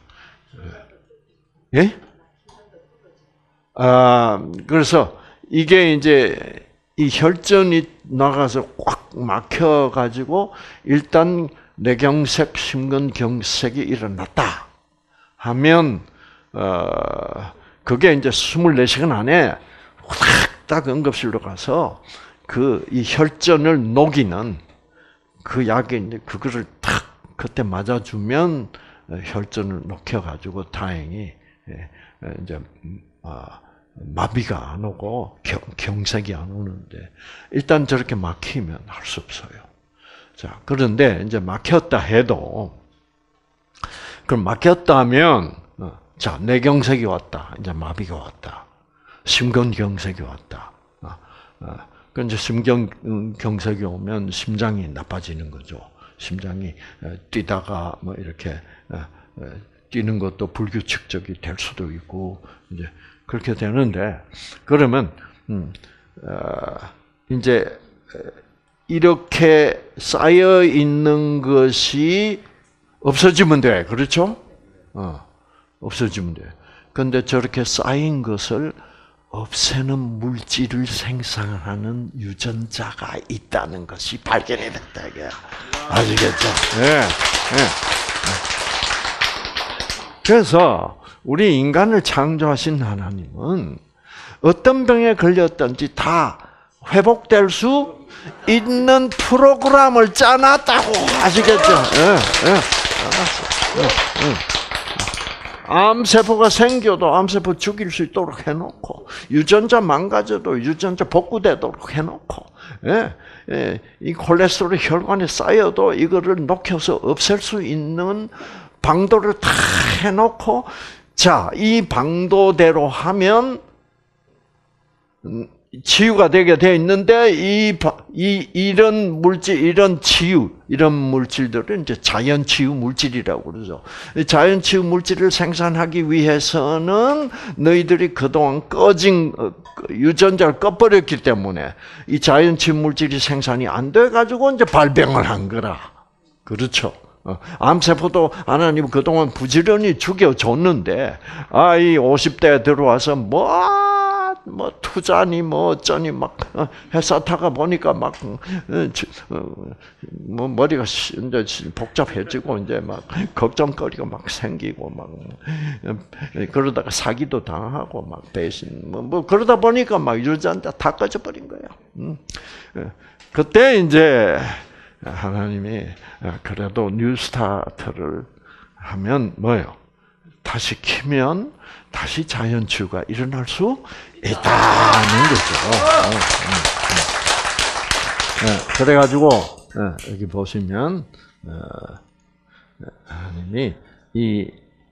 예? 아, 그래서 이게 이제 이 혈전이 나가서 꽉 막혀가지고 일단 뇌경색, 심근경색이 일어났다 하면 어, 그게 이제 이십사 시간 안에 딱 응급실로 가서 그 이 혈전을 녹이는 그 약에 이제 그거를 탁 그때 맞아주면 혈전을 녹여가지고 다행히 이제 마비가 안 오고 경색이 안 오는데 일단 저렇게 막히면 할 수 없어요. 자, 그런데 이제 막혔다 해도 그럼 막혔다면 자, 뇌경색이 왔다. 이제 마비가 왔다. 심근경색이 왔다. 그 이제 심경경색이 오면 심장이 나빠지는 거죠. 심장이 뛰다가 뭐 이렇게 뛰는 것도 불규칙적이 될 수도 있고 이제 그렇게 되는데 그러면 음, 어, 이제 이렇게 쌓여 있는 것이 없어지면 돼, 그렇죠? 어, 없어지면 돼. 그런데 저렇게 쌓인 것을 없애는 물질을 생산하는 유전자가 있다는 것이 발견이 됐다, 이게. 아시겠죠? 네, 네. 그래서 우리 인간을 창조하신 하나님은 어떤 병에 걸렸든지 다 회복될 수 있는 프로그램을 짜놨다고. 아시겠죠? 네, 네. 알았어. 네, 네. 암세포가 생겨도 암세포 죽일 수 있도록 해놓고, 유전자 망가져도 유전자 복구되도록 해놓고, 예, 예, 이 콜레스테롤이 혈관에 쌓여도 이거를 녹여서 없앨 수 있는 방도를 다 해놓고, 자, 이 방도대로 하면, 치유가 되게 돼 있는데, 이, 이, 이런 물질, 이런 치유, 이런 물질들은 이제 자연 치유 물질이라고 그러죠. 자연 치유 물질을 생산하기 위해서는 너희들이 그동안 꺼진, 유전자를 꺼버렸기 때문에 이 자연 치유 물질이 생산이 안 돼가지고 이제 발병을 한 거라. 그렇죠. 암세포도 하나님 그동안 부지런히 죽여줬는데, 아, 이 오십 대에 들어와서 뭐, 뭐 투자니 뭐 어쩌니 막 회사 타가 보니까 막 뭐 머리가 이제 복잡해지고 이제 막 걱정거리가 막 생기고 막 그러다가 사기도 당하고 막 배신 뭐, 뭐 그러다 보니까 막 유전자 다 꺼져버린 거예요. 그때 이제 하나님이 그래도 뉴스타트를 하면 뭐예요? 다시 키면 다시 자연치유가 일어날 수 있다는 거죠. 그래가지고 여기 보시면 하나님이 이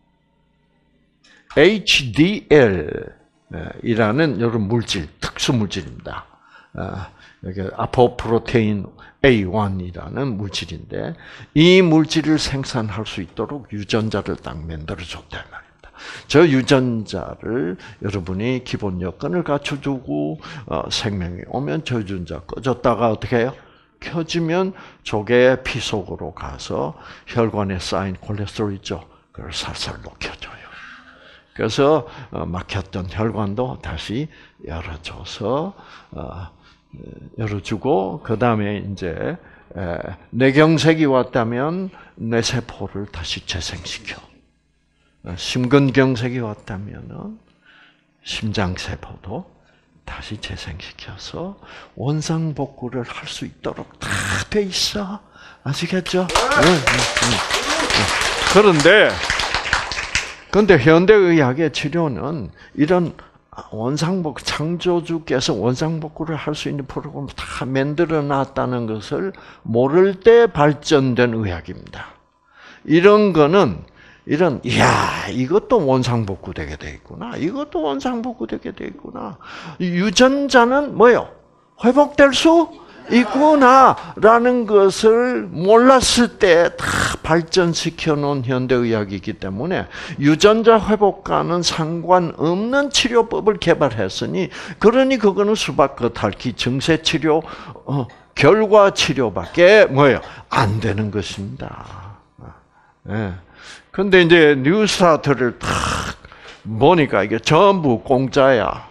에이치디엘이라는 이런 물질, 특수 물질입니다. 여기 아포프로테인 에이 원이라는 물질인데 이 물질을 생산할 수 있도록 유전자를 딱 만들어줬단 말입니다. 저 유전자를 여러분이 기본 여건을 갖춰주고 어, 생명이 오면 저 유전자 꺼졌다가 어떻게 해요? 켜지면 조개 피 속으로 가서 혈관에 쌓인 콜레스테롤 있죠? 그걸 살살 녹여줘요. 그래서 어, 막혔던 혈관도 다시 열어줘서 어, 열어주고 그 다음에 이제 뇌경색이 왔다면 뇌세포를 다시 재생시켜. 심근경색이 왔다면 심장세포도 다시 재생시켜서 원상복구를 할 수 있도록 다 돼 있어. 아시겠죠? 네, 네, 네. 그런데 그런데 현대의학의 치료는 이런 원상복 창조주께서 원상복구를 할 수 있는 프로그램을 다 만들어 놨다는 것을 모를 때 발전된 의학입니다. 이런 거는 이런 이야 이것도 원상복구 되게 돼 있구나. 이것도 원상복구 되게 돼 있구나. 유전자는 뭐요? 회복될 수 있구나라는 것을 몰랐을 때 다 발전시켜 놓은 현대의학이기 때문에 유전자 회복과는 상관없는 치료법을 개발했으니 그러니 그거는 수박 겉핥기 증세 치료 어, 결과 치료밖에 뭐예요? 안 되는 것입니다. 예. 근데 이제 뉴스타트를 탁 보니까 이게 전부 공짜야.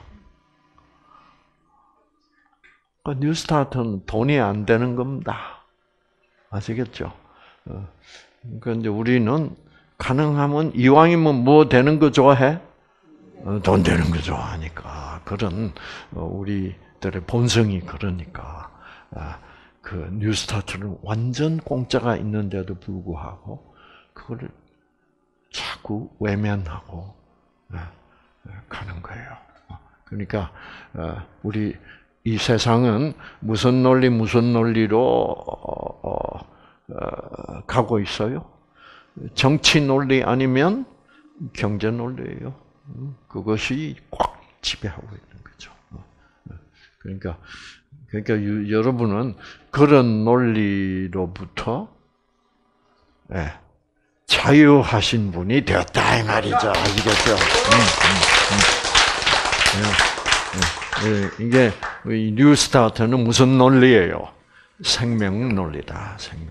그 뉴스타트는 돈이 안 되는 겁니다. 아시겠죠? 그러니까 이제 우리는 가능하면 이왕이면 뭐 되는 거 좋아해? 돈 되는 거 좋아하니까. 그런 우리들의 본성이 그러니까 그 뉴스타트는 완전 공짜가 있는데도 불구하고 그거를 자꾸 외면하고 가는 거예요. 그러니까 우리 이 세상은 무슨 논리 무슨 논리로 어, 어, 어, 가고 있어요? 정치 논리 아니면 경제 논리예요. 그것이 꽉 지배하고 있는 거죠. 그러니까 그러니까 유, 여러분은 그런 논리로부터 예, 자유하신 분이 되었다 이 말이죠. 아시겠죠? 음, 음, 음. 예. 이게 뉴스타트는 무슨 논리예요? 생명 논리다. 생명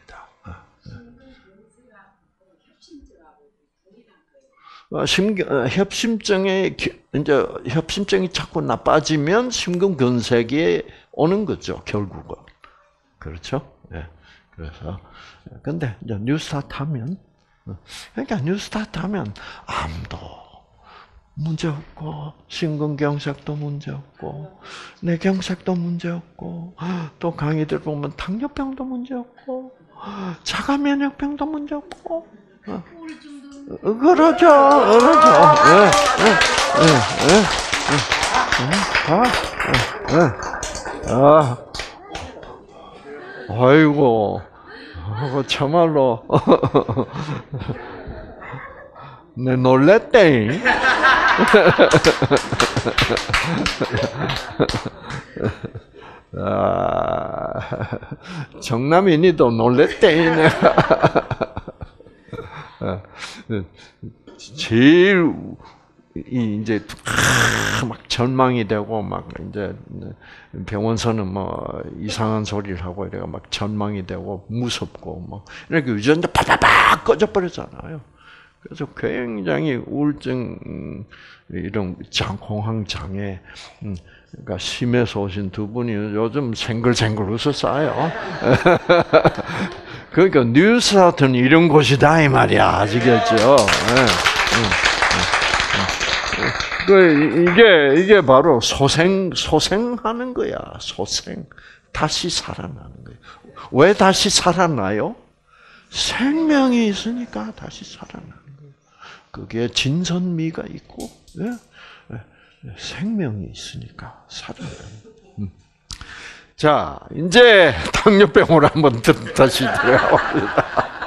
논리다. 심경, 협심증에 이제 협심증이 자꾸 나빠지면 심근경색이 오는 거죠. 결국은 그렇죠? 예. 그래서 근데 이제 뉴스타트 하면 그러니까 뉴스타트 하면 암도 문제 없고 심근경색도 문제 없고 뇌경색도 문제 없고 또 강의들 보면 당뇨병도 문제 없고 자가면역병도 문제 없고 그러죠, 그러죠. 예, 예, 예, 예, 아, 아이고, 참말로. 내 놀랬대. 아, 정남인이도 놀랬대. 제일 이제 막 절망이 되고 막 이제 병원서는 뭐 이상한 소리를 하고 이래가 막 절망이 되고 무섭고 뭐 이렇게 유전자 바바박 꺼져 버리잖아요. 그래서 굉장히 우울증 이런 공황 장애 그러니까 심해서 오신 두 분이 요즘 생글생글 웃었어요. 그러니까 뉴스타트는 이런 곳이다 이 말이야. 아시겠죠? 그 이게 이게 바로 소생 소생하는 거야. 소생 다시 살아나는 거예요. 왜 다시 살아나요? 생명이 있으니까 다시 살아나는 거예요. 그게 진선미가 있고 예? 생명이 있으니까 살아나는 거예요. 자, 이제 당뇨병으로 한번 다시 들어갑니다.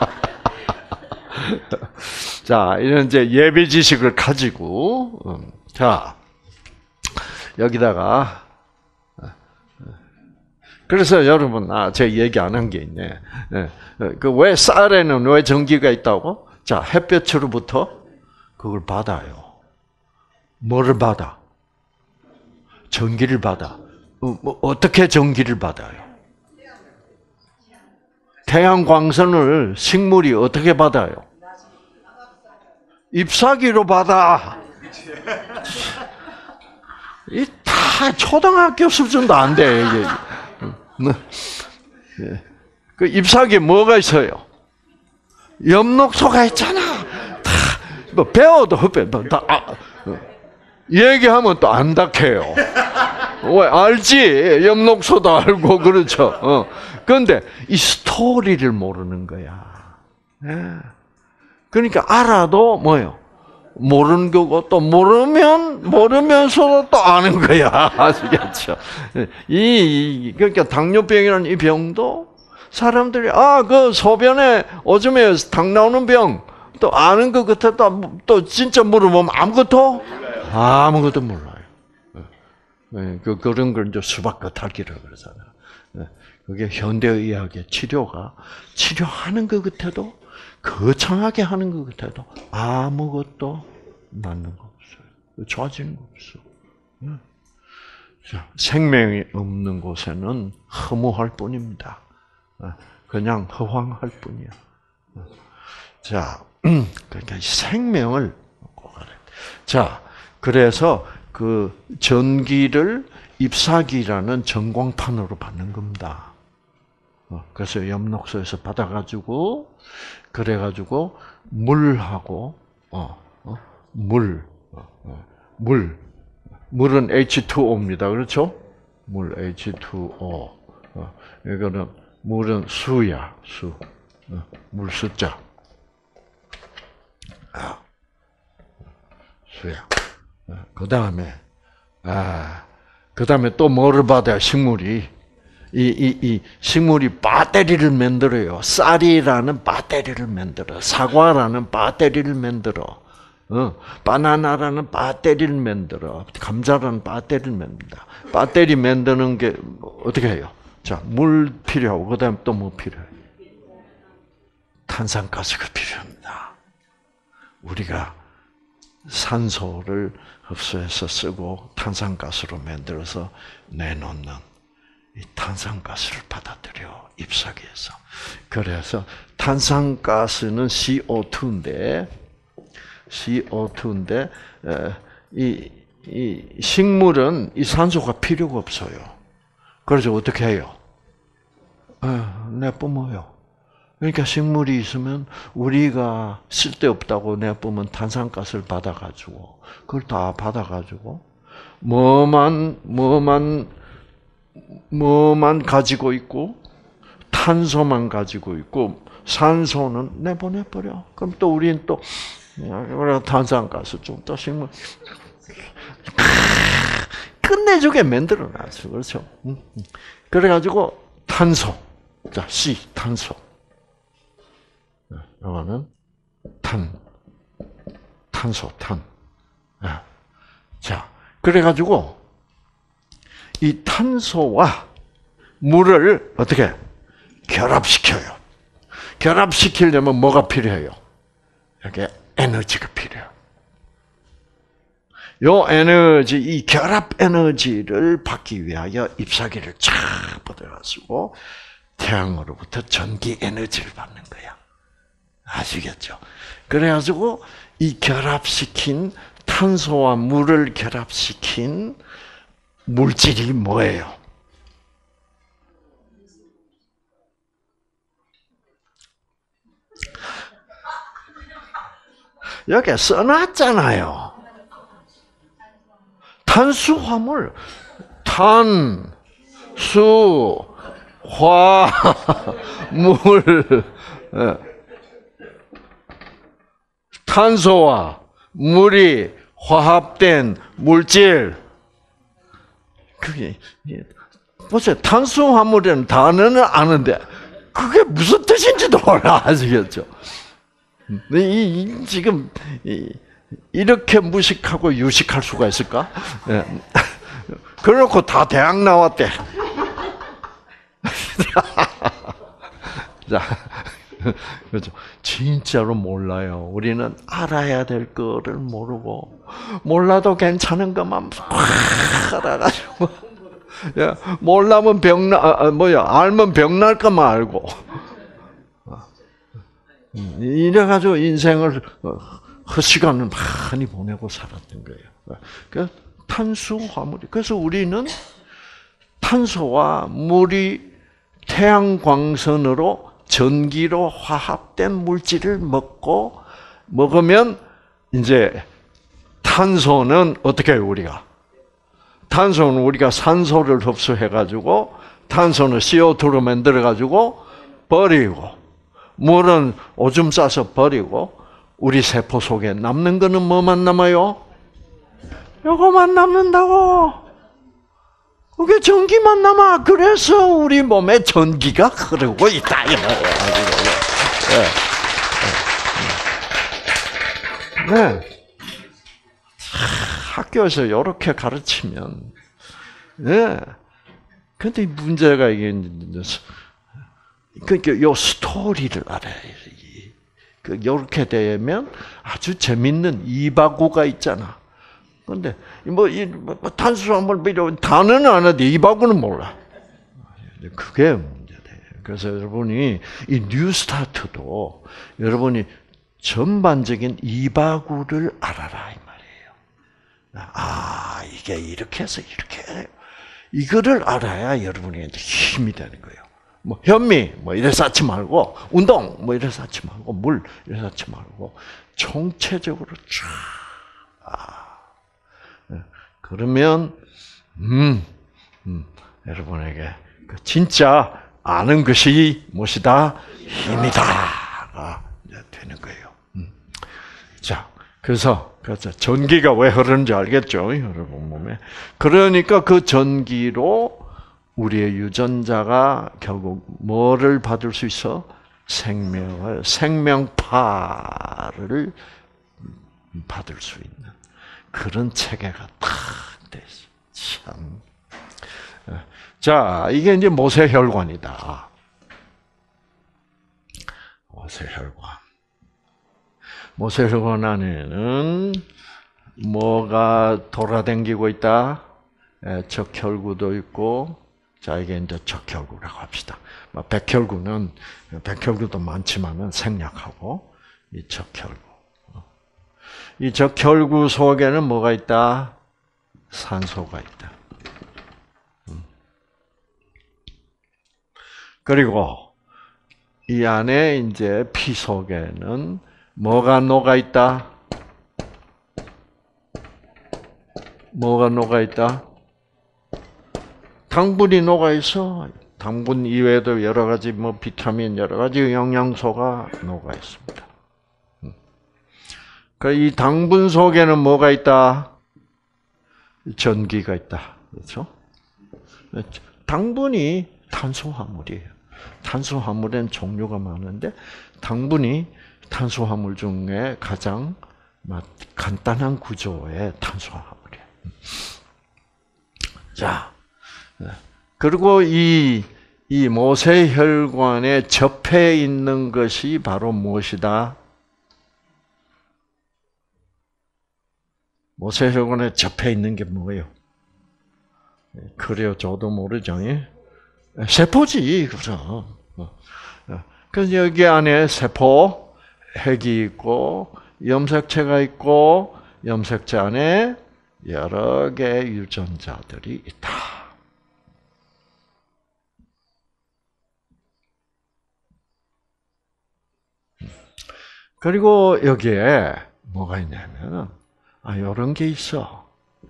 자, 이런 이제 예비 지식을 가지고, 음, 자, 여기다가, 그래서 여러분, 아, 제가 얘기 안 한 게 있네. 그 왜 쌀에는 왜 전기가 있다고? 자, 햇볕으로부터 그걸 받아요. 뭐를 받아? 전기를 받아. 어, 뭐 어떻게 전기를 받아요? 태양 광선을 식물이 어떻게 받아요? 잎사귀로 받아. 이 다 초등학교 수준도 안 돼. 이게. 그 잎사귀에 뭐가 있어요? 엽록소가 있잖아. 다 뭐 배워도 흡배 다 아, 얘기하면 또 안 닥해요. 왜 알지? 엽록소도 알고 그렇죠. 어. 그런데 이 스토리를 모르는 거야. 예. 그러니까 알아도 뭐요? 모르는 거고 또 모르면 모르면서도 또 아는 거야. 아시겠죠? 이 그러니까 당뇨병이라는 이 병도 사람들이 아 그 소변에 오줌에 당 나오는 병 또 아는 것 같아 또, 또 진짜 물어보면 아무것도 아무것도 몰라요. 그 그런 걸 이제 수박 겉핥기라고 그러잖아요. 그게 현대의학의 치료가 치료하는 것 같아도 거창하게 하는 것 같아도 아무것도 낫는 거 없어요. 좋아지는 거 없어. 자, 생명이 없는 곳에는 허무할 뿐입니다. 그냥 허황할 뿐이야. 자, 그러니까 생명을 꼭 알아야 돼. 자, 그래서 그 전기를 잎사귀라는 전광판으로 받는 겁니다. 그래서 엽록소에서 받아가지고 그래가지고 물하고 어, 어, 물, 어, 어, 물, 물은 에이치 투 오입니다. 그렇죠? 물 에이치 투 오. 어, 이거는 물은 수야, 수, 어, 물 숫자. 아, 수야. 어, 그 다음에 아, 그 다음에 또 뭐를 받아요? 식물이. 이, 이, 이 식물이 배터리를 만들어요. 쌀이라는 배터리를 만들어. 사과라는 배터리를 만들어. 어, 바나나라는 배터리를 만들어. 감자라는 배터리를 만든다. 배터리 만드는 게 어떻게 해요? 자, 물 필요하고 그다음에 또 뭐 필요해요? 탄산가스가 필요합니다. 우리가 산소를 흡수해서 쓰고 탄산가스로 만들어서 내놓는 이 탄산가스를 받아들여 잎사귀에서. 그래서 탄산가스는 씨 오 투인데 씨 오 투인데 이, 이 식물은 이 산소가 필요가 없어요. 그래서 어떻게 해요? 아, 내뿜어요. 그러니까 식물이 있으면 우리가 쓸데없다고 내뿜은 탄산가스를 받아가지고 그걸 다 받아가지고 뭐만 뭐만 뭐만 가지고 있고 탄소만 가지고 있고 산소는 내보내버려. 그럼 또 우리는 또 탄산가스 좀 또 식물 끝내주게 만들어놨어. 그렇죠? 그래가지고 탄소, 자 C 탄소. 이거는 탄, 탄소, 탄. 자, 그래가지고 이 탄소와 물을 어떻게 결합시켜요. 결합시키려면 뭐가 필요해요? 이렇게 에너지가 필요해요. 요 에너지, 이 결합 에너지를 받기 위하여 잎사귀를 쫙 뻗어가지고 태양으로부터 전기 에너지를 받는 거야. 아시겠죠? 그래가지고 이 결합시킨 탄소와 물을 결합시킨 물질이 뭐예요? 여기 써놨잖아요. 탄수화물, 탄, 수, 화, 물, 탄소와 물이 화합된 물질. 그게 보세요. 탄수화물이라는 단어는 아는데 그게 무슨 뜻인지도 몰라. 아시겠죠? 이, 이, 지금 이, 이렇게 무식하고 유식할 수가 있을까? 네. 그래놓고 다 대학 나왔대. 자, 그렇죠. 진짜로 몰라요. 우리는 알아야 될 거를 모르고 몰라도 괜찮은 것만 확 알아가지고 몰라면 병나 아, 뭐야 알면 병날 것만 알고 이래가지고 인생을 헛시간을 많이 보내고 살았던 거예요. 그 탄수화물이. 그래서 우리는 탄소와 물이 태양광선으로 전기로 화합된 물질을 먹고 먹으면 이제 탄소는 어떻게 해요, 우리가? 탄소는 우리가 산소를 흡수해가지고 탄소는 씨오투로 만들어가지고 버리고 물은 오줌 싸서 버리고 우리 세포 속에 남는 거는 뭐만 남아요? 요거만 남는다고. 그게 전기만 남아. 그래서 우리 몸에 전기가 흐르고 있다. 이 말이에요. 네. 네. 학교에서 이렇게 가르치면, 네. 근데 문제가 이게, 그러니까 요 스토리를 알아야 돼. 그, 요렇게 되면 아주 재밌는 이바구가 있잖아. 근데, 뭐, 이, 뭐, 탄수화물, 이런 단어는 아는데 이바구는 몰라. 그게 문제돼. 그래서 여러분이, 이 뉴스타트도 여러분이 전반적인 이바구를 알아라, 이 말이에요. 아, 이게 이렇게 해서 이렇게 해요. 이거를 알아야 여러분이 힘이 되는 거예요. 뭐 현미 뭐 이래 쌓지 말고 운동 뭐 이래 쌓지 말고 물 이래 쌓지 말고 총체적으로 쫙. 아, 그러면 음, 음 여러분에게 진짜 아는 것이 무엇이다? 힘이다가 되는 거예요. 음. 자, 그래서 그래서 전기가 왜 흐르는지 알겠죠, 여러분 몸에. 그러니까 그 전기로 우리의 유전자가 결국 뭐를 받을 수 있어? 생명을, 생명파를 받을 수 있는 그런 체계가 딱 돼 있어. 참. 자, 이게 이제 모세혈관이다. 모세혈관. 모세혈관 안에는 뭐가 돌아다니고 있다? 적혈구도 있고, 자, 이게 이제 적혈구라고 합시다. 백혈구는, 백혈구도 많지만은 생략하고, 이 적혈구. 이 적혈구 속에는 뭐가 있다? 산소가 있다. 그리고 이 안에 이제 피 속에는 뭐가 녹아 있다? 뭐가 녹아 있다? 당분이 녹아 있어. 당분 이외에도 여러 가지 뭐 비타민, 여러 가지 영양소가 녹아 있습니다. 그러니까 이 당분 속에는 뭐가 있다? 전기가 있다. 그렇죠? 당분이 탄수화물이에요. 탄수화물엔 종류가 많은데 당분이 탄수화물 중에 가장 간단한 구조의 탄수화물이에요. 자, 그리고 이, 이 모세혈관에 접해 있는 것이 바로 무엇이다? 모세혈관에 접해 있는 게 뭐예요? 그래요, 저도 모르죠. 세포지, 그죠? 그래서 여기 안에 세포, 핵이 있고, 염색체가 있고, 염색체 안에 여러 개의 유전자들이 있다. 그리고 여기에 뭐가 있냐면, 아, 이런 게 있어.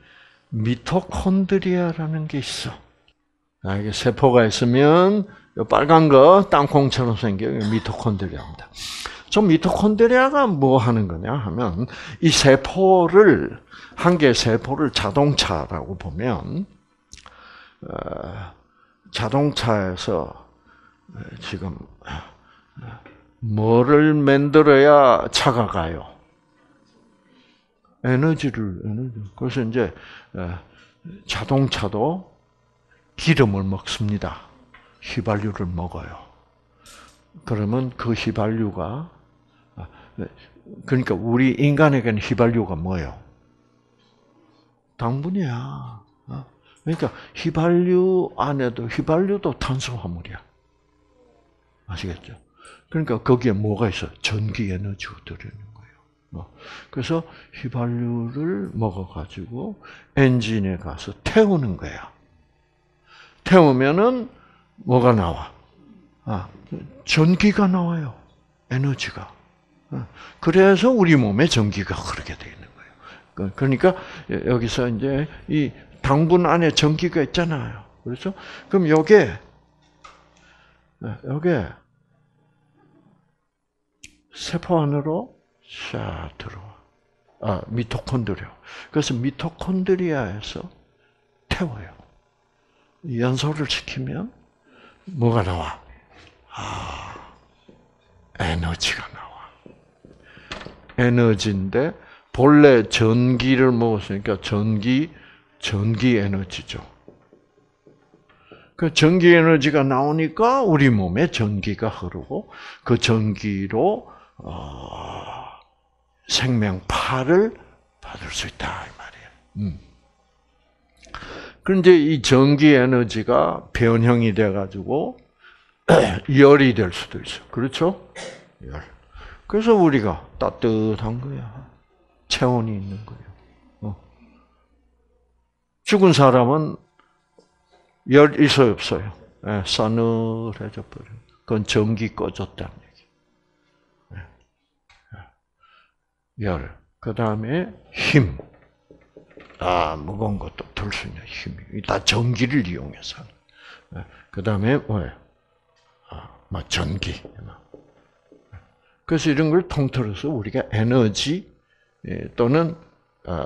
미토콘드리아라는 게 있어. 아, 이게 세포가 있으면, 빨간 거, 땅콩처럼 생겨요. 미토콘드리아입니다. 저 미토콘드리아가 뭐 하는 거냐 하면, 이 세포를, 한 개의 세포를 자동차라고 보면, 어, 자동차에서 지금, 뭐를 만들어야 차가 가요? 에너지를, 에너지. 그래서 이제, 자동차도 기름을 먹습니다. 휘발유를 먹어요. 그러면 그 휘발유가, 그러니까 우리 인간에게는 휘발유가 뭐예요? 당분이야. 그러니까 휘발유 안에도, 휘발유도 탄수화물이야. 아시겠죠? 그러니까 거기에 뭐가 있어? 전기 에너지가 들어있는 거예요. 그래서 휘발유를 먹어가지고 엔진에 가서 태우는 거야. 태우면은 뭐가 나와? 아, 전기가 나와요. 에너지가. 그래서 우리 몸에 전기가 흐르게 되어 있는 거예요. 그러니까 여기서 이제 이 당분 안에 전기가 있잖아요. 그렇죠? 그럼 요게, 요게, 세포 안으로 샤 들어와. 아, 미토콘드리아. 그래서 미토콘드리아에서 태워요. 연소를 시키면 뭐가 나와? 아, 에너지가 나와. 에너지인데 본래 전기를 먹었으니까 전기, 전기 에너지죠. 그 전기 에너지가 나오니까 우리 몸에 전기가 흐르고 그 전기로 어, 생명파를 받을 수 있다 이 말이에요. 음. 그런데 이 전기 에너지가 변형이 돼가지고 열이 될 수도 있어. 그렇죠? 열. 그래서 우리가 따뜻한 거야. 체온이 있는 거예요. 어. 죽은 사람은 열 있어요, 없어요? 네, 싸늘해져 버려. 그건 전기 꺼졌다는 얘기. 네. 열. 그 다음에 힘. 아, 무거운 것도 들 수 있는 힘이. 다 전기를 이용해서. 네. 그 다음에 뭐예요? 아, 막 전기. 그래서 이런 걸 통틀어서 우리가 에너지 또는 어,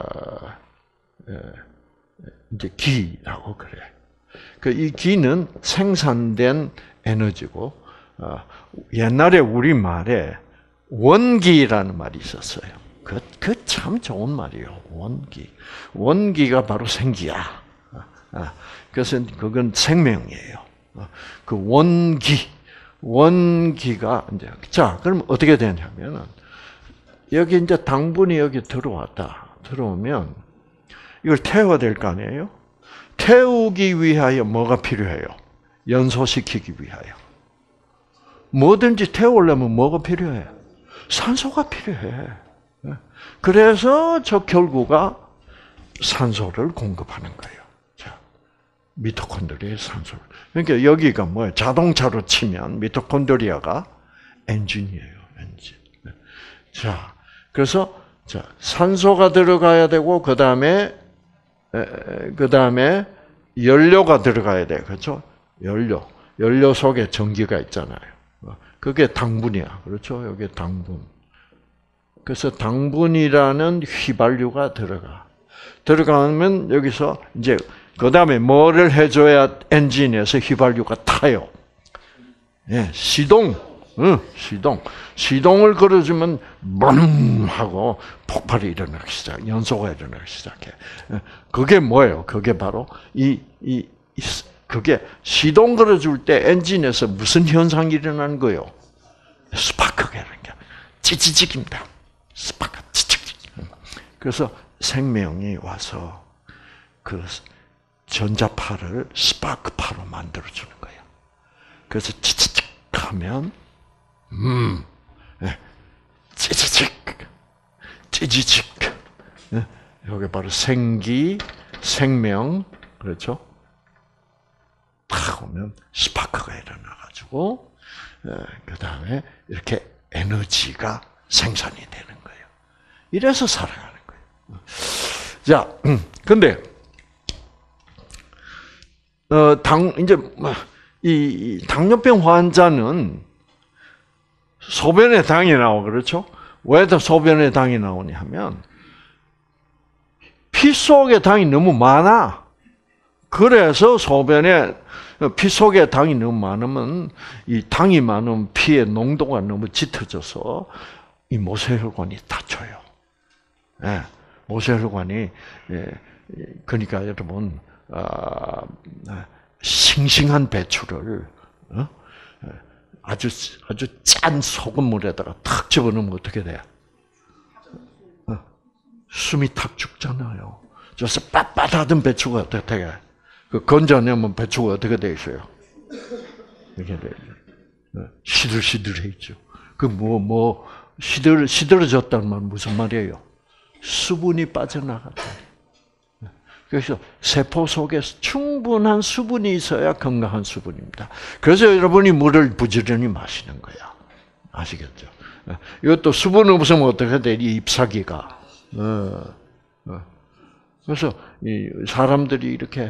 이제 기라고 그래. 그 이 기는 생산된 에너지고 어, 옛날에 우리 말에 원기라는 말이 있었어요. 그 그 참 좋은 말이에요. 원기. 원기가 바로 생기야. 아, 그래서 그건 생명이에요. 그 원기. 원기가 이제 자 그럼 어떻게 되냐면은 여기 이제 당분이 여기 들어왔다 들어오면 이걸 태워야 될 거 아니에요? 태우기 위하여 뭐가 필요해요? 연소시키기 위하여 뭐든지 태우려면 뭐가 필요해? 산소가 필요해. 그래서 저 결구가 산소를 공급하는 거예요. 자 미토콘드리아의 산소를. 그러니까 여기가 뭐예요? 자동차로 치면 미토콘드리아가 엔진이에요, 엔진. 자, 그래서 자 산소가 들어가야 되고 그 다음에 그 다음에 연료가 들어가야 돼, 그렇죠? 연료, 연료 속에 전기가 있잖아요. 그게 당분이야, 그렇죠? 여기 당분. 그래서 당분이라는 휘발유가 들어가. 들어가면 여기서 이제 그 다음에 뭐를 해줘야 엔진에서 휘발유가 타요? 예, 시동. 응, 시동. 시동을 걸어주면 멈 하고 폭발이 일어나기 시작, 연소가 일어나기 시작해. 그게 뭐예요? 그게 바로 이, 이, 이 그게 시동 걸어줄 때 엔진에서 무슨 현상이 일어나는 거예요? 스파크가 일어나는 게 찌찌직입니다. 스파크, 찌찌직. 그래서 생명이 와서 그 전자파를 스파크파로 만들어주는 거예요. 그래서 찌찌직 하면 음, 찌찌직, 찌찌직. 여기 바로 생기, 생명, 그렇죠? 탁 오면 스파크가 일어나가지고 그 다음에 이렇게 에너지가 생산이 되는 거예요. 이래서 살아가는 거예요. 자, 근데 어, 당 이제 이 당뇨병 환자는 소변에 당이 나와, 그렇죠? 왜 더 소변에 당이 나오냐 하면 피 속에 당이 너무 많아. 그래서 소변에 피 속에 당이 너무 많으면 이 당이 많은 피의 농도가 너무 짙어져서 이 모세혈관이 다쳐요. 예, 모세혈관이 예, 그러니까 여러분 아, 싱싱한 배추를 어? 아주 아주 짠 소금물에다가 탁 집어넣으면 어떻게 돼? 어, 숨이 탁 죽잖아요. 그래서 빳빳하던 배추가 어떻게 돼? 그 건져내면 배추가 어떻게 돼 있어요? 이렇게 돼. 시들시들해 있죠. 그 뭐 뭐 시들 시들어졌다는 말 무슨 말이에요? 수분이 빠져나갔다. 그래서 세포 속에 충분한 수분이 있어야 건강한 수분입니다. 그래서 여러분이 물을 부지런히 마시는 거야. 아시겠죠? 이것도 수분 없으면 어떻게 돼? 이 잎사귀가. 어, 어. 그래서 이 사람들이 이렇게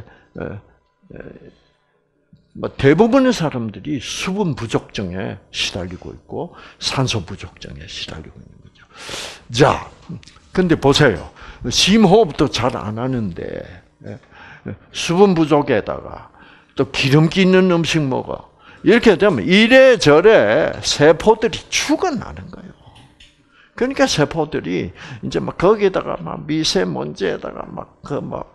뭐 대부분의 사람들이 수분 부족증에 시달리고 있고 산소 부족증에 시달리고 있는 거죠. 자, 근데 보세요. 심호흡도 잘 안 하는데 수분 부족에다가 또 기름기 있는 음식 먹어. 이렇게 되면 이래저래 세포들이 죽어나는 거예요. 그러니까 세포들이 이제 막 거기에다가 막 미세먼지에다가 막 그 막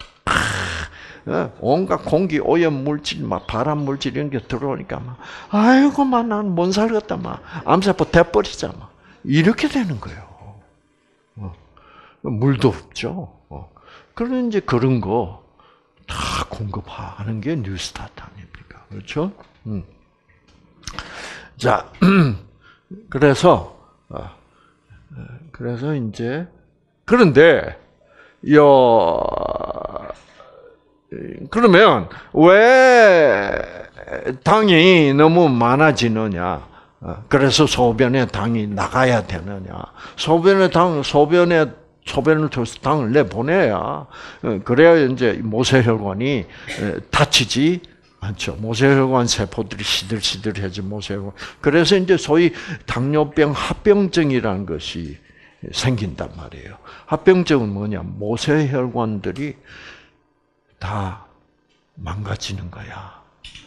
온갖 공기 오염 물질, 막 발암 물질 이런 게 들어오니까 막 아이고 막 난 못 살겠다 막 암세포 돼버리자 막 이렇게 되는 거예요. 어. 물도 없죠. 어. 그런 이제 그런 거 다 공급하는 게 뉴스타트 아닙니까? 그렇죠? 음. 자, 그래서 어, 그래서 이제 그런데 요 그러면 왜 당이 너무 많아지느냐? 그래서 소변에 당이 나가야 되느냐? 소변에 당 소변에 소변을 통해서 당을 내보내야 그래야 이제 모세혈관이 다치지 않죠. 모세혈관 세포들이 시들시들해지 모세혈관. 그래서 이제 소위 당뇨병 합병증이라는 것이 생긴단 말이에요. 합병증은 뭐냐? 모세혈관들이 다 망가지는 거야.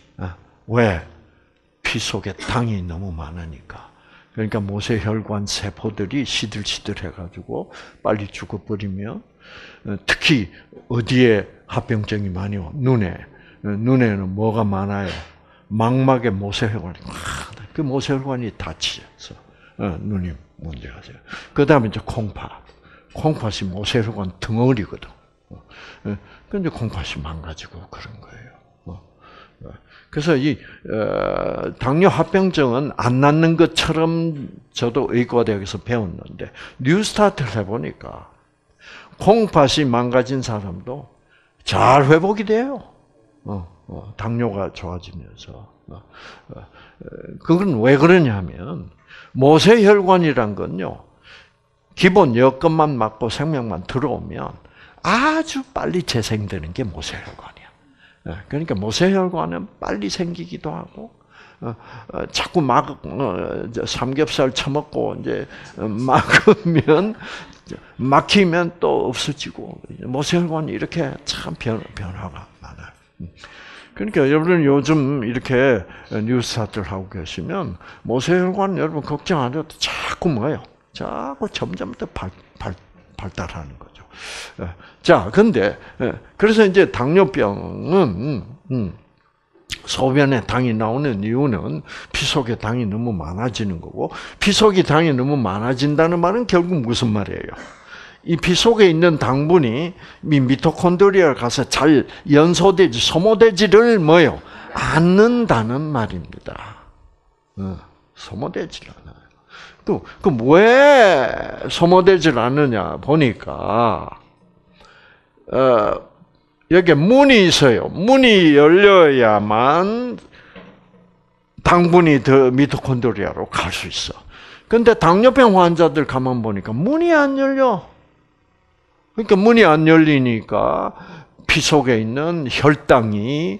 왜? 피 속에 당이 너무 많으니까. 그러니까 모세혈관 세포들이 시들시들해가지고 빨리 죽어버리면 특히 어디에 합병증이 많이 와? 눈에. 눈에는 뭐가 많아요? 망막에 모세혈관이 그 모세혈관이 다치셔서 눈이 문제가 돼요. 그 다음에 이제 콩팥. 콩팥이 모세혈관 덩어리거든. 근데 콩팥이 망가지고 그런 거예요. 그래서 이 당뇨 합병증은 안 낫는 것처럼 저도 의과대학에서 배웠는데 뉴스타트를 해보니까 콩팥이 망가진 사람도 잘 회복이 돼요. 어, 어, 당뇨가 좋아지면서. 어, 어, 그건 왜 그러냐면 모세혈관이란 건요. 기본 여건만 맞고 생명만 들어오면 아주 빨리 재생되는 게 모세혈관이야. 그러니까 모세혈관은 빨리 생기기도 하고, 어, 어, 자꾸 막 어, 삼겹살 처먹고 이제 막으면 막히면 또 없어지고 모세혈관이 이렇게 참 변, 변화가 많아요. 그러니까 여러분 요즘 이렇게 뉴스타트를 하고 계시면 모세혈관 여러분 걱정 안 해도 자꾸 뭐예요? 자꾸 점점 더 발, 발, 발달하는 거죠. 자, 근데 그래서 이제 당뇨병은 음, 소변에 당이 나오는 이유는 피 속에 당이 너무 많아지는 거고, 피 속에 당이 너무 많아진다는 말은 결국 무슨 말이에요? 이 피 속에 있는 당분이 미토콘드리아에 가서 잘 연소되지, 소모되지를 뭐요? 않는다는 말입니다. 어, 소모되질 않아요. 또, 그럼 왜 소모되질 않느냐 보니까, 어, 여기 문이 있어요. 문이 열려야만 당분이 더 미토콘드리아로 갈 수 있어. 근데 당뇨병 환자들 가만 보니까 문이 안 열려. 그러니까 문이 안 열리니까 피 속에 있는 혈당이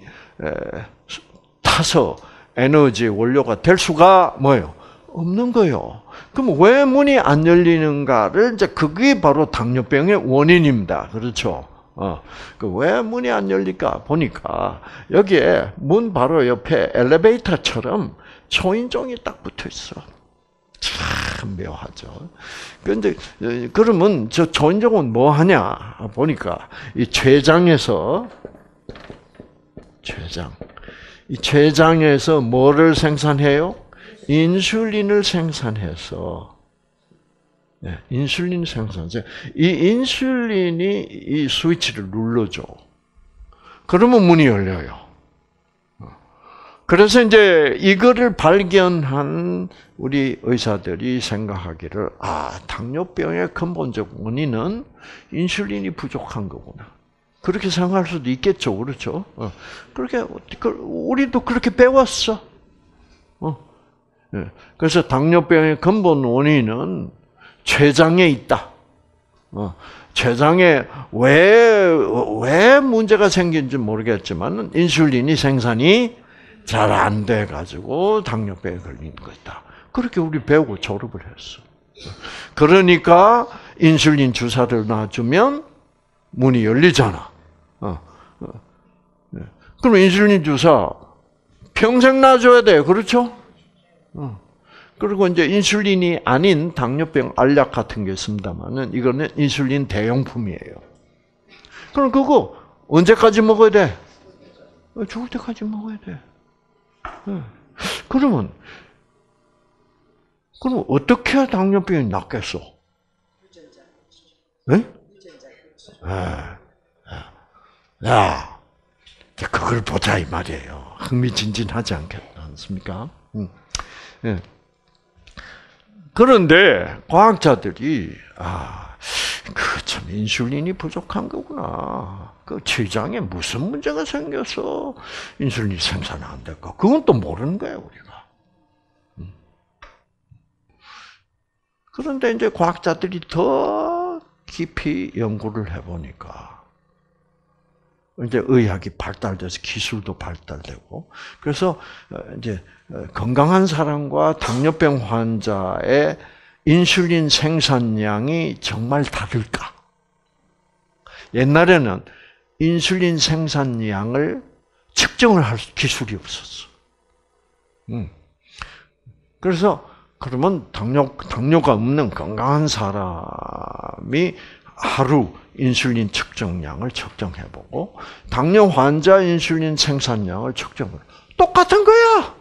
타서 에너지 원료가 될 수가 뭐예요? 없는 거예요. 그럼 왜 문이 안 열리는가를 이제 그게 바로 당뇨병의 원인입니다. 그렇죠? 어, 그 왜 문이 안 열릴까 보니까 여기에 문 바로 옆에 엘리베이터처럼 초인종이 딱 붙어 있어. 참 묘하죠. 그런데 그러면 저 초인종은 뭐 하냐 보니까 이 췌장에서 췌장 이 췌장에서 뭐를 생산해요? 인슐린을 생산해서 네, 인슐린 생산제. 이 인슐린이 이 스위치를 눌러줘. 그러면 문이 열려요. 그래서 이제 이거를 발견한 우리 의사들이 생각하기를, 아, 당뇨병의 근본적 원인은 인슐린이 부족한 거구나. 그렇게 생각할 수도 있겠죠. 그렇죠? 그렇게, 우리도 그렇게 배웠어. 그래서 당뇨병의 근본 원인은 췌장에 있다. 어, 췌장에 왜, 왜 문제가 생긴지 모르겠지만, 인슐린이 생산이 잘 안 돼가지고 당뇨병에 걸린 거다. 그렇게 우리 배우고 졸업을 했어. 그러니까, 인슐린 주사를 놔주면 문이 열리잖아. 어, 어. 그럼 인슐린 주사 평생 놔줘야 돼. 그렇죠? 어. 그리고 이제 인슐린이 아닌 당뇨병 알약 같은 게 있습니다만은 이거는 인슐린 대용품이에요. 그럼 그거 언제까지 먹어야 돼? 죽을 때까지 먹어야 돼. 그러면 그럼 어떻게 당뇨병이 낫겠어? 네? 야, 그걸 보자 이 말이에요. 흥미진진하지 않겠습니까? 응. 네. 그런데 과학자들이 아, 그 참 인슐린이 부족한 거구나. 그 췌장에 무슨 문제가 생겨서 인슐린이 생산 안 될까? 그건 또 모르는 거예요, 우리가. 그런데 이제 과학자들이 더 깊이 연구를 해보니까 이제 의학이 발달돼서 기술도 발달되고 그래서 이제 건강한 사람과 당뇨병 환자의 인슐린 생산량이 정말 다를까? 옛날에는 인슐린 생산량을 측정을 할 기술이 없었어. 음. 그래서 그러면 당뇨 당뇨가 없는 건강한 사람이 하루 인슐린 측정량을 측정해보고 당뇨 환자 인슐린 생산량을 측정을 똑같은 거야.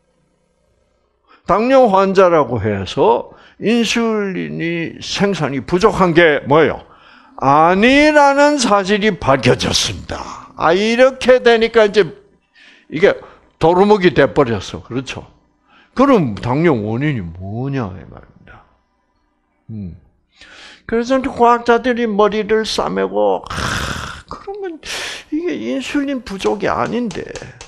당뇨 환자라고 해서 인슐린이 생산이 부족한 게 뭐예요? 아니라는 사실이 밝혀졌습니다. 아 이렇게 되니까 이제 이게 도루묵이 돼버렸어. 그렇죠? 그럼 당뇨 원인이 뭐냐 이 말입니다. 음. 그래서 과학자들이 머리를 싸매고 아, 그러면 이게 인슐린 부족이 아닌데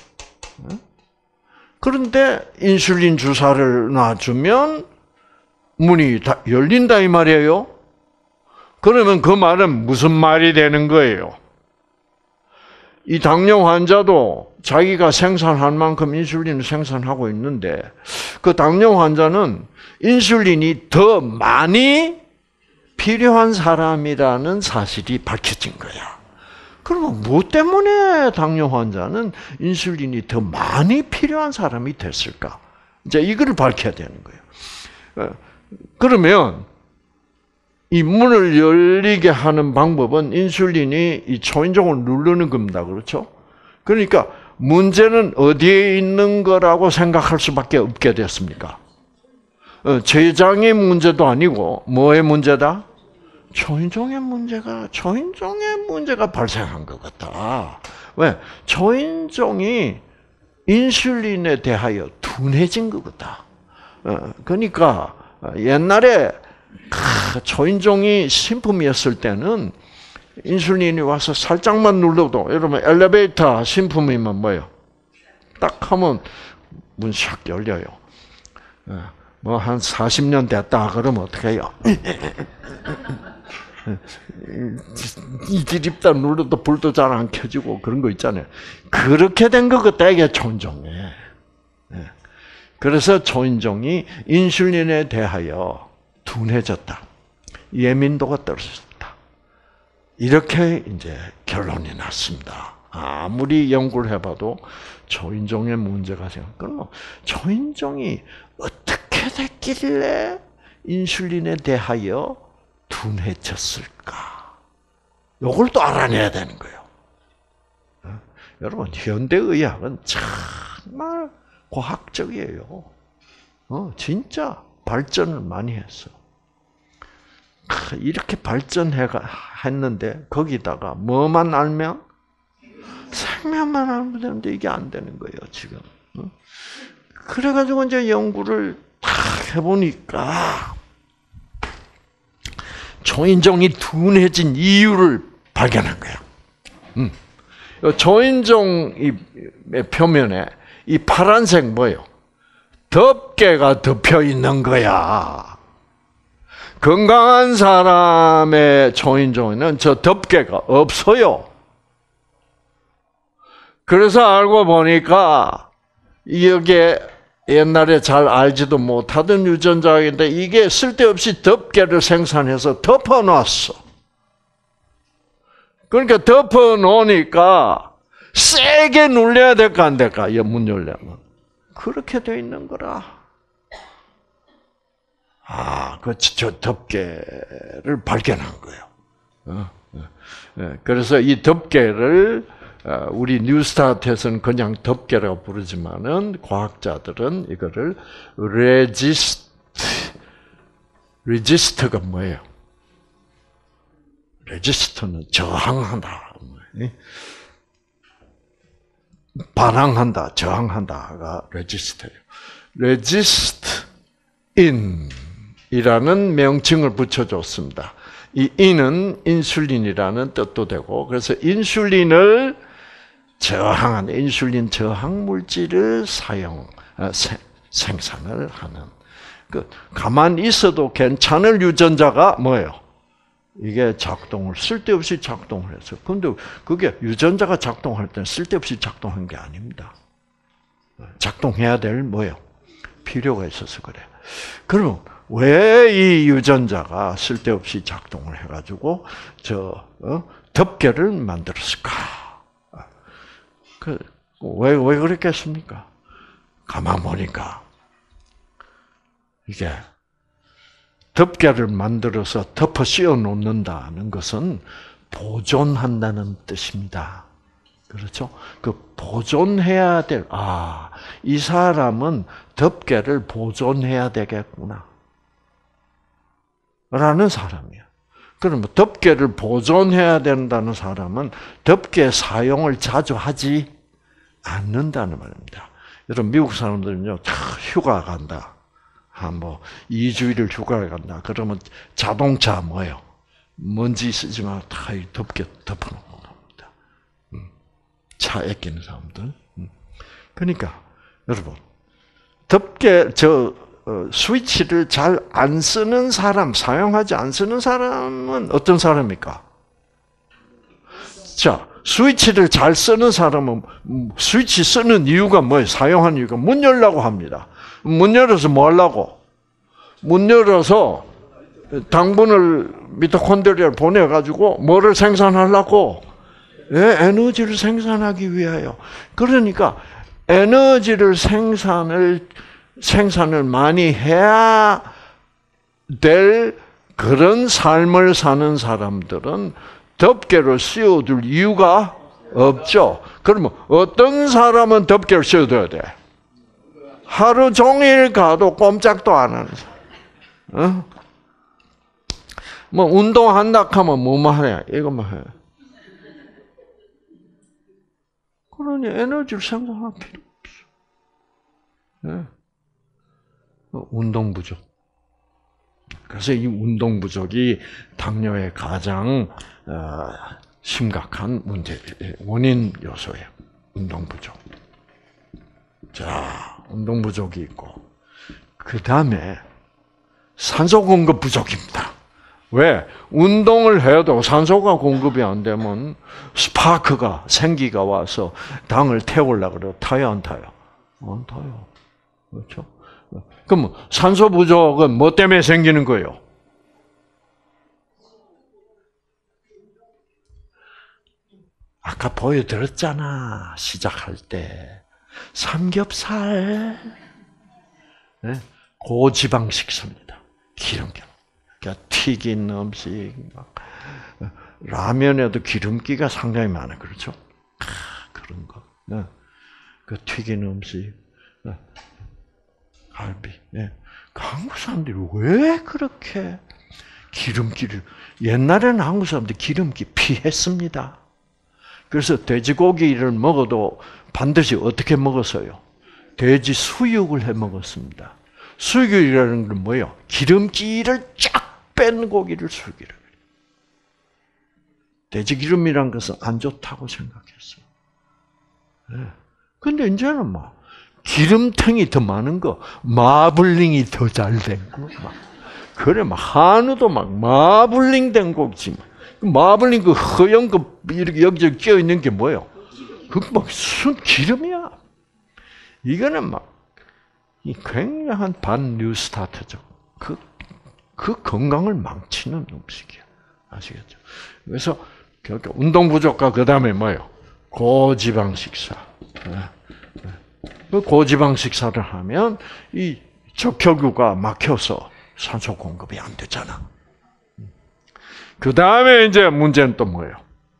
그런데 인슐린 주사를 놔주면 문이 다 열린다 이 말이에요. 그러면 그 말은 무슨 말이 되는 거예요? 이 당뇨 환자도 자기가 생산할 만큼 인슐린을 생산하고 있는데 그 당뇨 환자는 인슐린이 더 많이 필요한 사람이라는 사실이 밝혀진 거야. 그러면 무엇 때문에 당뇨 환자는 인슐린이 더 많이 필요한 사람이 됐을까? 이제 이걸 밝혀야 되는 거예요. 그러면 이 문을 열리게 하는 방법은 인슐린이 이 초인종을 누르는 겁니다. 그렇죠? 그러니까 문제는 어디에 있는 거라고 생각할 수밖에 없게 됐습니까? 췌장의 문제도 아니고 뭐의 문제다? 초인종의 문제가 초인종의 문제가 발생한 것 같다. 왜? 초인종이 인슐린에 대하여 둔해진 것 같다. 그러니까 옛날에 초인종이 신품이었을 때는 인슐린이 와서 살짝만 눌러도 여러분 엘리베이터 신품이면 뭐예요? 딱 하면 문 샥 열려요. 뭐 한 사십 년 됐다 그러면 어떻게 해요? 이 드립다 눌러도 불도 잘 안 켜지고 그런 거 있잖아요. 그렇게 된 것 같다 이게 초인종에. 그래서 초인종이 인슐린에 대하여 둔해졌다. 예민도가 떨어졌다. 이렇게 이제 결론이 났습니다. 아무리 연구를 해봐도 초인종의 문제가 생겨. 그럼 초인종이 어떻게 됐길래 인슐린에 대하여 둔해졌을까? 이걸 또 알아내야 되는 거예요. 어? 여러분 현대의학은 정말 과학적이에요. 어, 진짜 발전을 많이 했어. 이렇게 발전했는데 거기다가 뭐만 알면 생명만 알면 되는데 이게 안 되는 거예요 지금. 그래가지고 이제 연구를 딱 해보니까 초인종이 둔해진 이유를 발견한 거야. 음. 초인종의 표면에 이 파란색 뭐예요? 덮개가 덮여 있는 거야. 건강한 사람의 초인종에는 저 덮개가 없어요. 그래서 알고 보니까 이게 옛날에 잘 알지도 못하던 유전자인데 이게 쓸데없이 덮개를 생산해서 덮어놨어. 그러니까 덮어놓으니까 세게 눌려야 될까 안 될까? 문 열려면. 그렇게 돼 있는 거라. 아, 그, 저 덮개를 발견한 거예요. 어, 어. 그래서 이 덮개를 우리 뉴스타트에서는 그냥 덮개라고 부르지만은 과학자들은 이거를 레지스트, 레지스트가 뭐예요? 레지스트는 저항한다, 반항한다, 저항한다가 레지스트예요. 레지스트 인 이라는 명칭을 붙여줬습니다. 이 인은 인슐린이라는 뜻도 되고, 그래서 인슐린을 저항하는 인슐린 저항 물질을 사용 생산을 하는 그 가만히 있어도 괜찮을 유전자가 뭐예요? 이게 작동을 쓸데없이 작동을 해서 근데 그게 유전자가 작동할 때는 쓸데없이 작동한 게 아닙니다. 작동해야 될 뭐예요? 필요가 있어서 그래. 그럼 왜 이 유전자가 쓸데없이 작동을 해가지고 저 어? 덮개를 만들었을까? 그, 왜, 왜 그랬겠습니까? 가만 보니까, 이게, 덮개를 만들어서 덮어 씌워 놓는다는 것은 보존한다는 뜻입니다. 그렇죠? 그 보존해야 될, 아, 이 사람은 덮개를 보존해야 되겠구나. 라는 사람이야. 그러면 덮개를 보존해야 된다는 사람은 덮개 사용을 자주 하지 않는다는 말입니다. 여러분 미국 사람들은요, 휴가 간다. 한 뭐 이 주일을 휴가를 간다. 그러면 자동차 뭐예요? 먼지 쓰지만 다 덮개 덮어놓고 갑니다. 차 아끼는 사람들. 그러니까 여러분 덮개 저 스위치를 잘 안 쓰는 사람, 사용하지 안 쓰는 사람은 어떤 사람입니까? 자, 스위치를 잘 쓰는 사람은 스위치 쓰는 이유가 뭐예요? 사용하는 이유가 문 열라고 합니다. 문 열어서 뭐 하려고? 문 열어서 당분을 미토콘드리아를 보내가지고 뭐를 생산하려고? 예, 에너지를 생산하기 위하여. 그러니까 에너지를 생산을 생산을 많이 해야 될 그런 삶을 사는 사람들은 덮개를 씌워둘 이유가 없죠. 그러면 어떤 사람은 덮개를 씌워둬야 돼? 하루 종일 가도 꼼짝도 안 하는 사람. 어? 뭐 운동한다 하면 뭐만 해? 이것만 해. 그러니 에너지를 생산할 필요 없어. 네. 운동 부족. 그래서 이 운동 부족이 당뇨의 가장 심각한 문제, 원인 요소예요. 운동 부족. 자, 운동 부족이 있고, 그 다음에 산소 공급 부족입니다. 왜? 운동을 해도 산소가 공급이 안 되면 스파크가, 생기가 와서 당을 태우려고 그래요. 타요, 안 타요? 안 타요. 그렇죠? 그럼 산소 부족은 뭐 때문에 생기는 거예요? 아까 보여드렸잖아. 시작할 때. 삼겹살. 네? 고지방 식습니다. 기름기. 그러니까 튀긴 음식. 라면에도 기름기가 상당히 많아요. 그렇죠? 아, 그런 거. 네. 그 튀긴 음식. 네. 갈비. 네. 한국 사람들이 왜 그렇게 기름기를, 옛날에는 한국 사람들이 기름기 피했습니다. 그래서 돼지고기를 먹어도 반드시 어떻게 먹었어요? 돼지 수육을 해 먹었습니다. 수육이라는 건 뭐예요? 기름기를 쫙 뺀 고기를 수육이라고 해요. 돼지 기름이란 것은 안 좋다고 생각했어요. 네. 근데 이제는 막 기름탱이 더 많은 거, 마블링이 더 잘 된 거, 막 그래, 막 한우도 막 마블링 된 고기. 마블링 그 허연 그 이렇게 여기저기 끼어 있는 게 뭐예요? 그 막 순 기름이야. 이거는 막 이 굉장한 반 뉴스타트죠. 그, 그 건강을 망치는 음식이야. 아시겠죠? 그래서 결국 운동 부족과 그 다음에 뭐예요? 고지방 식사. 그 고지방 식사를 하면 이 적혈구가 막혀서 산소 공급이 안 되잖아. 그 다음에 이제 문제는 또 뭐예요?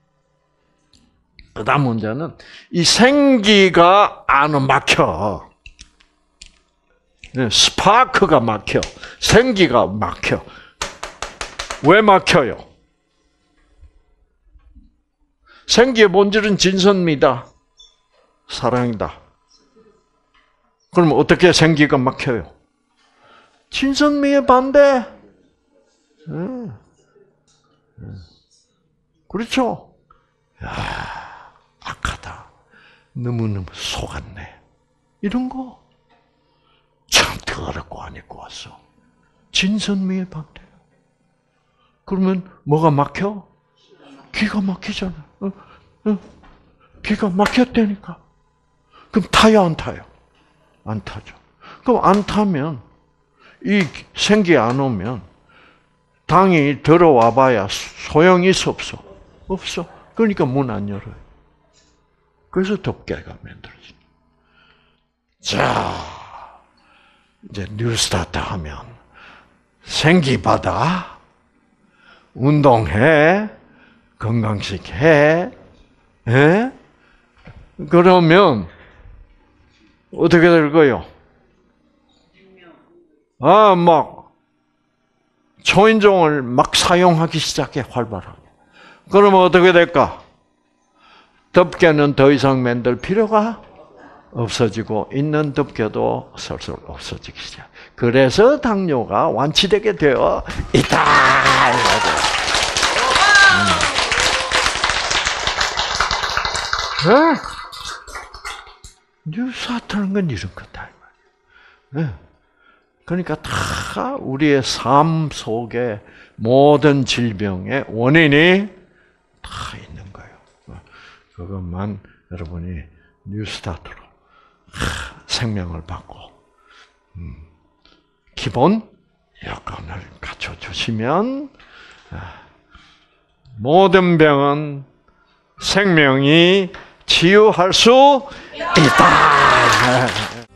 그 다음 문제는 이 생기가 안 막혀. 스파크가 막혀. 생기가 막혀. 왜 막혀요? 생기의 본질은 진선미다. 사랑이다. 그럼 어떻게 생기가 막혀요? 진선미의 반대. 네. 그렇죠? 야, 악하다. 너무너무 속았네. 이런 거 참 더럽고 안 입고 왔어. 진선미의 반대. 그러면 뭐가 막혀? 기가 막히잖아. 어? 어? 기가 막혔다니까. 그럼 타요, 안 타요? 안 타죠. 그럼 안 타면 이 생기 안 오면 당이 들어와 봐야 소용이 있어, 없어? 없어. 그러니까 문 안 열어요. 그래서 덮개가 만들어집니다. 자, 이제 뉴스타트 하면 생기 받아, 운동해, 건강식 해, 예? 그러면 어떻게 될 거예요? 아, 막 초인종을 막 사용하기 시작해, 활발하게. 그러면 어떻게 될까? 덮개는 더 이상 만들 필요가 없어지고 있는 덮개도 슬슬 없어지기 시작. 그래서 당뇨가 완치되게 되어 있다. 음. 뉴스타트는 건 이런 거다. 네. 그러니까 다 우리의 삶 속에 모든 질병의 원인이 다 있는 거예요. 그것만 여러분이 뉴스타트로 생명을 받고 기본 여건을 갖춰주시면 모든 병은 생명이 치유할 수 있다.